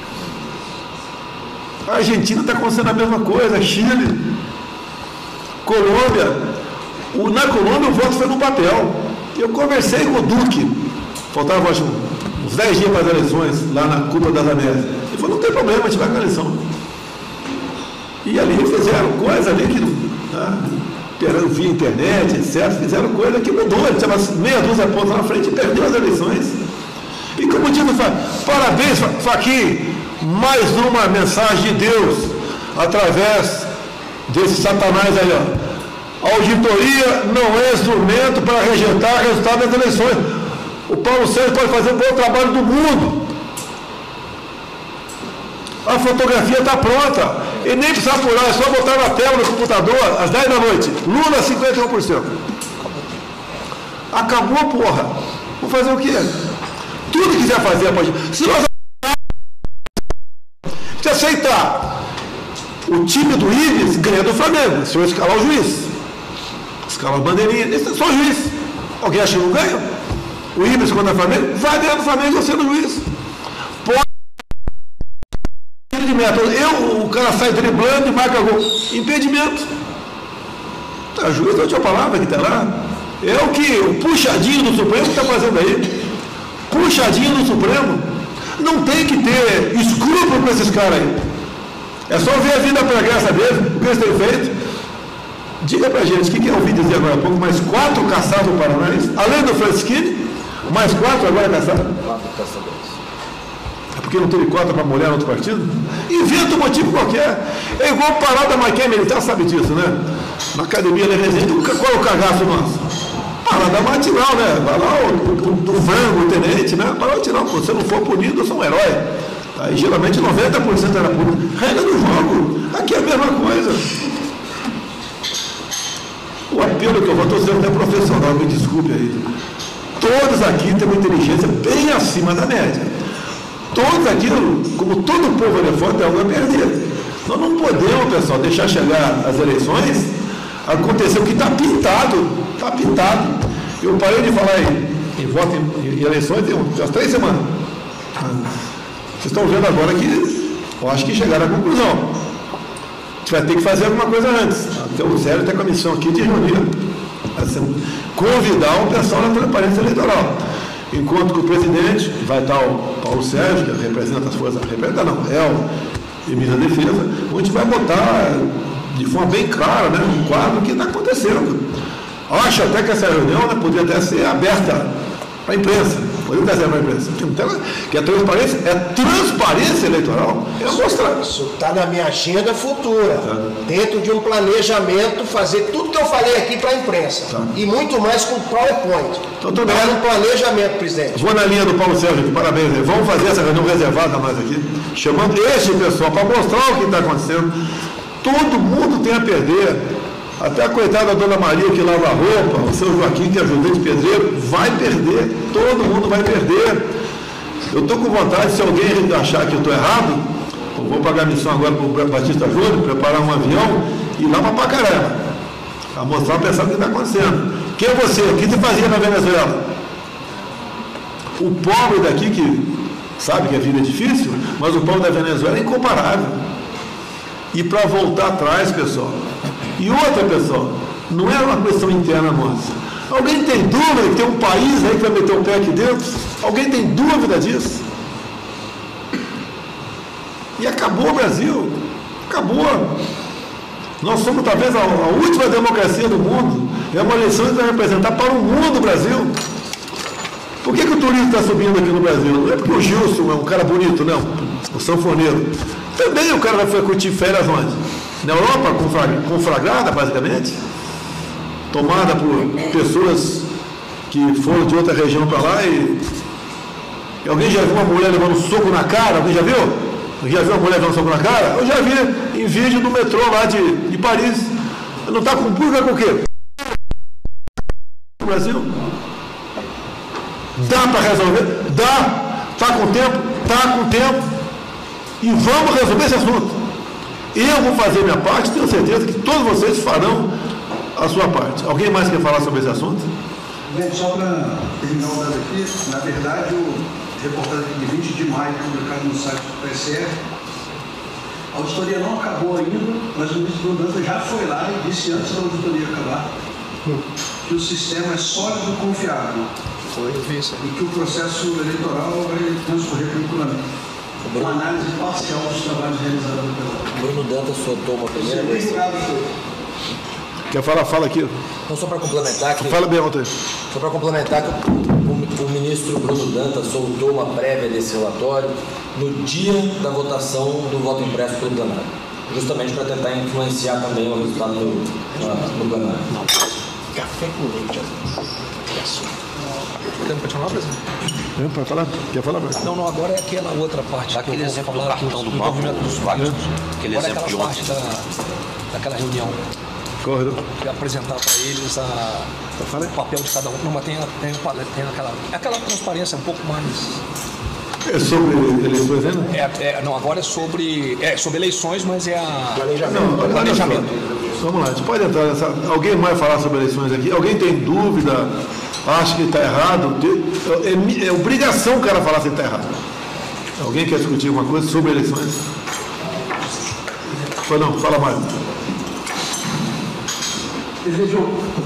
A Argentina está acontecendo a mesma coisa, Chile, Colômbia. O, na Colômbia o voto foi no papel. Eu conversei com o Duque, faltava acho, uns dez dias para as eleições, lá na Cúpula das Américas. Ele falou, não tem problema, a gente vai com a eleição. E ali fizeram coisa ali que, tá, via internet, etcétera, fizeram coisa que mudou, ele tinha meia dúzia de pontos na frente e perdeu as eleições. E como diz o parabéns, Fachin, mais uma mensagem de Deus, através desse satanás aí, ó. A auditoria não é instrumento para rejeitar o resultado das eleições. O Paulo Sérgio pode fazer o bom trabalho do mundo. A fotografia está pronta. E nem precisa apurar, é só botar na tela do computador às dez da noite. Lula cinquenta e um por cento. Acabou, porra. Vou fazer o quê? Tudo que quiser fazer, pode. Se nós se aceitar o time do Ibis, ganha do Flamengo. Se eu escalar o juiz, escalar o bandeirinha, esse é só o juiz. Alguém acha que não ganha? O Ibis contra o Flamengo, vai ganhar do Flamengo sendo juiz. Pode. Eu, o cara sai driblando e marca gol. Impedimento. A juiz não tinha palavra que está lá. É o que o puxadinho do Supremo que está fazendo aí. Puxadinho do Supremo. Não tem que ter escrúpulo com esses caras aí. É só ver a vida pregressa deles, o que eles têm feito. Diga pra gente, o que, que eu ouvi dizer agora há pouco? Mais quatro caçados no Paraná, além do Francisquini, mais quatro agora caçados.
Quatro caçadores.
É porque não teve cota para mulher no outro partido? Inventa um motivo qualquer. É igual parada Maquia Militar, sabe disso, né? Na academia da Resende, qual é o cagaço nosso? Parada matinal, né? Vai lá o, o, do frango, o tenente, né? Parada matinal, se você não for punido, eu sou um herói. Aí geralmente noventa por cento era punido. Regra do jogo. Aqui é a mesma coisa. O apelo que eu vou, estou sendo até profissional, me desculpe aí. Todos aqui têm uma inteligência bem acima da média. Todos aqui, como todo povo elefante, é algo a perder. Nós não podemos, pessoal, deixar chegar as eleições, acontecer o que está pintado. Está pintado. Eu parei de falar em, em voto em, em eleições tem umas três semanas. Vocês estão vendo agora que eu acho que chegaram à conclusão. A gente vai ter que fazer alguma coisa antes. Até o Zélio tem a comissão aqui de reunir, convidar o pessoal da transparência eleitoral. Enquanto que o presidente, vai estar o Paulo Sérgio, que representa as forças, representa não, é o ministro da Defesa, onde a gente vai botar de forma bem clara, né, um quadro que está acontecendo. Acho até que essa reunião, né, poderia até ser aberta para a imprensa. Poderia até ser para a imprensa. Que a transparência é transparência eleitoral. É mostrar.
Isso está na minha agenda futura. Tá. Dentro de um planejamento, fazer tudo que eu falei aqui para a imprensa. Tá. E muito mais com PowerPoint. Então, tudo bem. No planejamento, presidente.
Vou na linha do Paulo Sérgio aqui, parabéns. Né? Vamos fazer essa reunião reservada a nós aqui, chamando este pessoal para mostrar o que está acontecendo. Todo mundo tem a perder. Até a coitada da Dona Maria que lava a roupa, o seu Joaquim que é ajudante de pedreiro, vai perder, todo mundo vai perder. Eu estou com vontade, se alguém achar que eu estou errado, eu vou pagar a missão agora para o Batista Júnior, preparar um avião e ir lá para Pacaré, para mostrar para o pessoal o que está acontecendo. Quem é você? O que você fazia na Venezuela? O pobre daqui que sabe que a vida é difícil, mas o pobre da Venezuela é incomparável. E para voltar atrás, pessoal, e outra, pessoal, não é uma questão interna nossa. Alguém tem dúvida que tem um país aí que vai meter o pé aqui dentro? Alguém tem dúvida disso? E acabou o Brasil. Acabou. Nós somos talvez a, a última democracia do mundo. É uma eleição que vai representar para o mundo o Brasil. Por que, que o turismo está subindo aqui no Brasil? Não é porque o Gilson é um cara bonito, não. O sanfoneiro. Também o cara vai curtir férias onde? Na Europa, conflagrada, basicamente. Tomada por pessoas que foram de outra região para lá e... Alguém já viu uma mulher levando um soco na cara? Alguém já viu? Alguém já viu uma mulher levando um soco na cara? Eu já vi em vídeo do metrô lá de, de Paris. Não está com pulga com o quê? No Brasil? Dá para resolver? Dá. Está com tempo? Está com tempo. E vamos resolver esse assunto. Eu vou fazer minha parte, tenho certeza que todos vocês farão a sua parte. Alguém mais quer falar sobre esse assunto?
Bem, só para terminar o dado aqui, na verdade, o reportagem de vinte de maio, publicado no site do T S E, a auditoria não acabou ainda, mas o ministro Brundantas já foi lá e disse antes da auditoria acabar que o sistema é sólido e confiável.
Foi, eu vi isso aí.
E que o processo eleitoral vai transcorrer tranquilamente. Uma análise parcial dos trabalhos realizados pelo
Bruno Dantas soltou uma primeira vez.
Quer falar? Fala aqui.
Então, só para complementar que...
Fala bem ontem.
Só para complementar que o, o ministro Bruno Dantas soltou uma prévia desse relatório no dia da votação do voto impresso pelo plenário. Justamente para tentar influenciar também o resultado do, no plenário.
Não. Café com leite. Podemos continuar, presidente?
É, pode falar? Quer falar?
Não, não, agora é aquela outra parte.
Aquele exemplo do
falar
cartão do
do
banco,
movimento dos
vários.
vários.
Aquele
Agora é
exemplo de
aquela
ontem.
parte da, daquela reunião.
Corre.
Que apresentar para eles a, o papel de cada um. Não, mas tem, tem, tem aquela, aquela transparência um pouco mais...
É sobre eleições ainda?
É, é, não, agora é sobre, é sobre eleições, mas é a...
Planejamento. Não, planejamento. Vamos lá, a gente pode entrar nessa... Alguém vai falar sobre eleições aqui? Alguém tem dúvida? Acha que está errado? É, é obrigação o cara falar se está errado. Alguém quer discutir alguma coisa sobre eleições? Não, fala mais.
Presidente,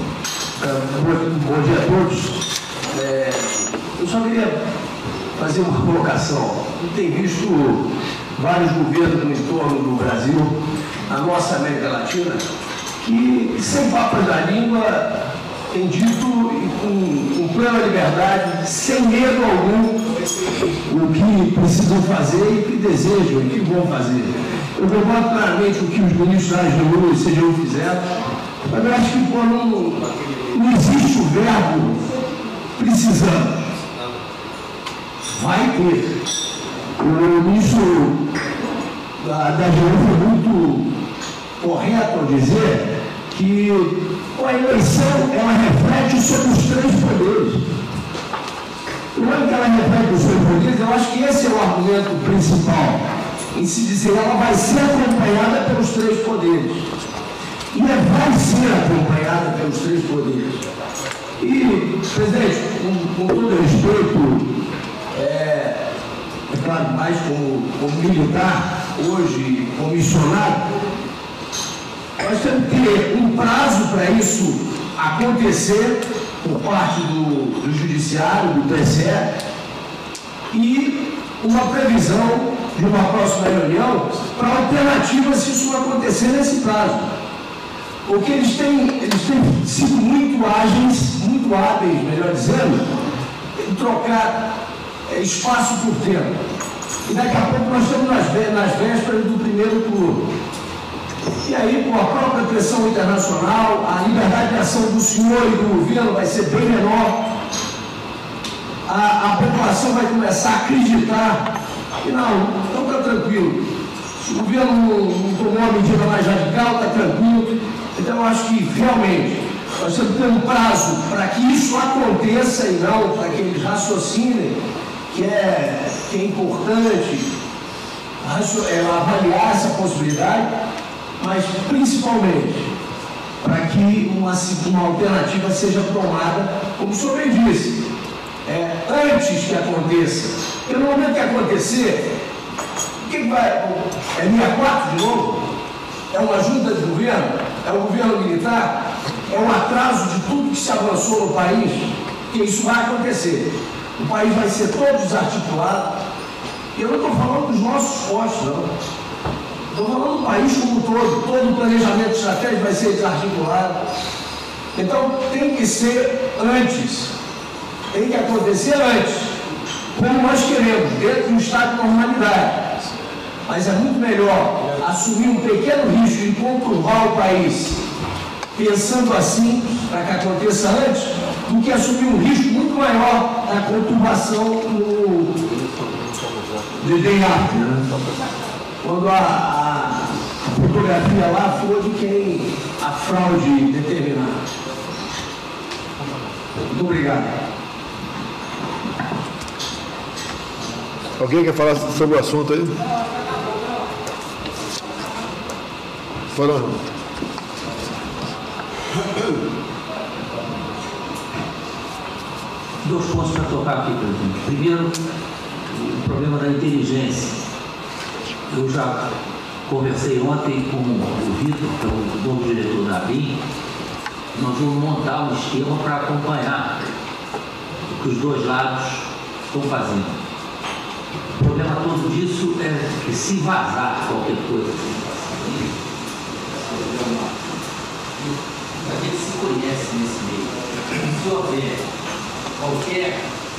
bom dia a todos. É, eu só queria fazer uma colocação. A gente tem visto vários governos no entorno do Brasil, a nossa América Latina, que, sem papas da língua, tem dito com, com plena liberdade, sem medo algum, o que precisam fazer e o que desejam e o que vão fazer. Eu concordo claramente com o que os ministros da A G U e C G U fizeram, mas eu acho que pô, não, não existe o verbo precisamos. Vai ter. O ministro da, da A G U foi muito correto ao dizer que a eleição ela reflete sobre os três poderes. Não é que ela reflete os três poderes, eu acho que esse é o argumento principal, em se dizer ela vai ser acompanhada pelos três poderes. E ela vai ser acompanhada pelos três poderes. E, presidente, com, com todo respeito, é, é claro, mais como, como militar, hoje comissionado, nós temos que ter um prazo para isso acontecer por parte do, do Judiciário, do T S E, e uma previsão de uma próxima reunião para alternativa se isso não acontecer nesse prazo. Porque eles têm, eles têm sido muito ágeis, muito hábeis, melhor dizendo, em trocar é, espaço por tempo. E daqui a pouco nós estamos nas, nas vésperas do primeiro turno. E aí, com a própria pressão internacional, a liberdade de ação do senhor e do governo vai ser bem menor. A, a população vai começar a acreditar que não, então está tranquilo. Se o governo não, não tomou uma medida mais radical, está tranquilo. Então, eu acho que, realmente, nós temos que ter um prazo para que isso aconteça e não para que eles raciocinem que é, que é importante avaliar essa possibilidade, mas principalmente para que uma, uma alternativa seja tomada, como o senhor bem disse, é, antes que aconteça. Porque no momento que acontecer, o que vai? É sessenta e quatro de novo? É uma junta de governo? É o governo militar? é um atraso de tudo que se avançou no país, que isso vai acontecer. O país vai ser todo desarticulado. Eu não estou falando dos nossos postos, não. Estou falando do país como um todo. Todo o planejamento estratégico vai ser desarticulado. Então, tem que ser antes. Tem que acontecer antes. Como nós queremos, dentro de um estado de normalidade. Mas é muito melhor assumir um pequeno risco de conturbar o país, pensando assim, para que aconteça antes, do que assumir um risco muito maior da conturbação no D D I A, né? Quando a, a, a fotografia lá for de quem a fraude determinar. Muito obrigado.
Alguém quer falar sobre o assunto aí? Fala, não.
Dois pontos para tocar aqui, presidente. Primeiro, o problema da inteligência. Eu já conversei ontem com o Vitor, que é o novo diretor da A B I M. Nós vamos montar um esquema para acompanhar o que os dois lados estão fazendo. O problema todo disso é que se vazar qualquer coisa, a gente se conhece nesse meio. Se houver qualquer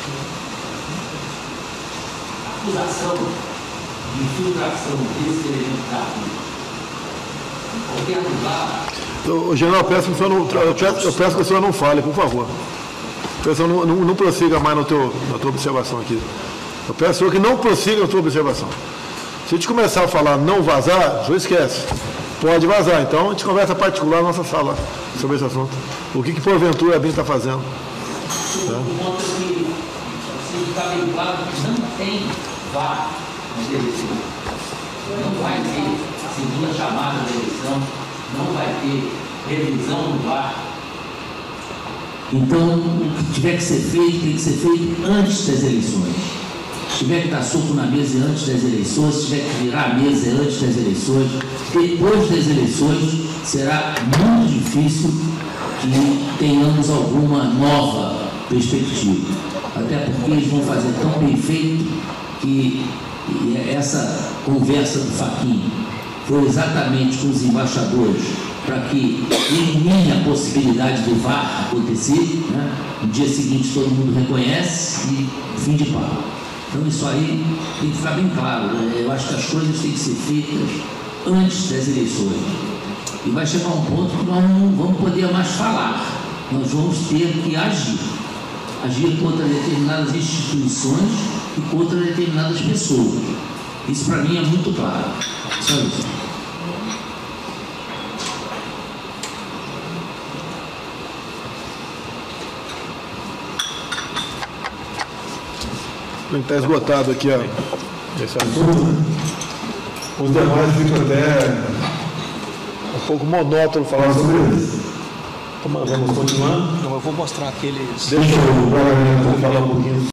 acusação de infiltração desse elemento da qualquer lugar.
Então, general, eu peço, que o senhor não, eu, peço, eu peço que o senhor não fale, por favor. Eu peço, não, não, não prossiga mais no teu, na tua observação aqui. Eu peço ao senhor que não prossiga na tua observação. Se a gente começar a falar não vazar, o senhor esquece. Pode vazar. Então, a gente conversa particular na nossa sala sobre esse assunto. O que, que porventura a B I M está fazendo?
Tá? Conta que está bem claro que não tem V A R na eleição. Não vai ter segunda chamada da eleição, não vai ter revisão do V A R. Então, o que tiver que ser feito, tem que ser feito antes das eleições. Se tiver que dar soco na mesa antes das eleições, se tiver que virar a mesa antes das eleições, depois das eleições, será muito difícil que tenhamos alguma nova perspectiva. Até porque eles vão fazer tão bem feito que essa conversa do Fachin foi exatamente com os embaixadores para que elimine a possibilidade do V A R acontecer, né? No dia seguinte todo mundo reconhece e fim de papo. Então isso aí tem que ficar bem claro, né? Eu acho que as coisas têm que ser feitas antes das eleições. E vai chegar um ponto que nós não vamos poder mais falar. Nós vamos ter que agir. Agir contra determinadas instituições e contra determinadas pessoas. Isso para mim é muito claro. Só isso.
Está esgotado aqui, ó, esse assunto, né? Os demais ficam até um pouco monótono falar sobre isso. Então, vamos continuar.
Não, eu vou mostrar aqueles.
Deixa eu falar um pouquinho.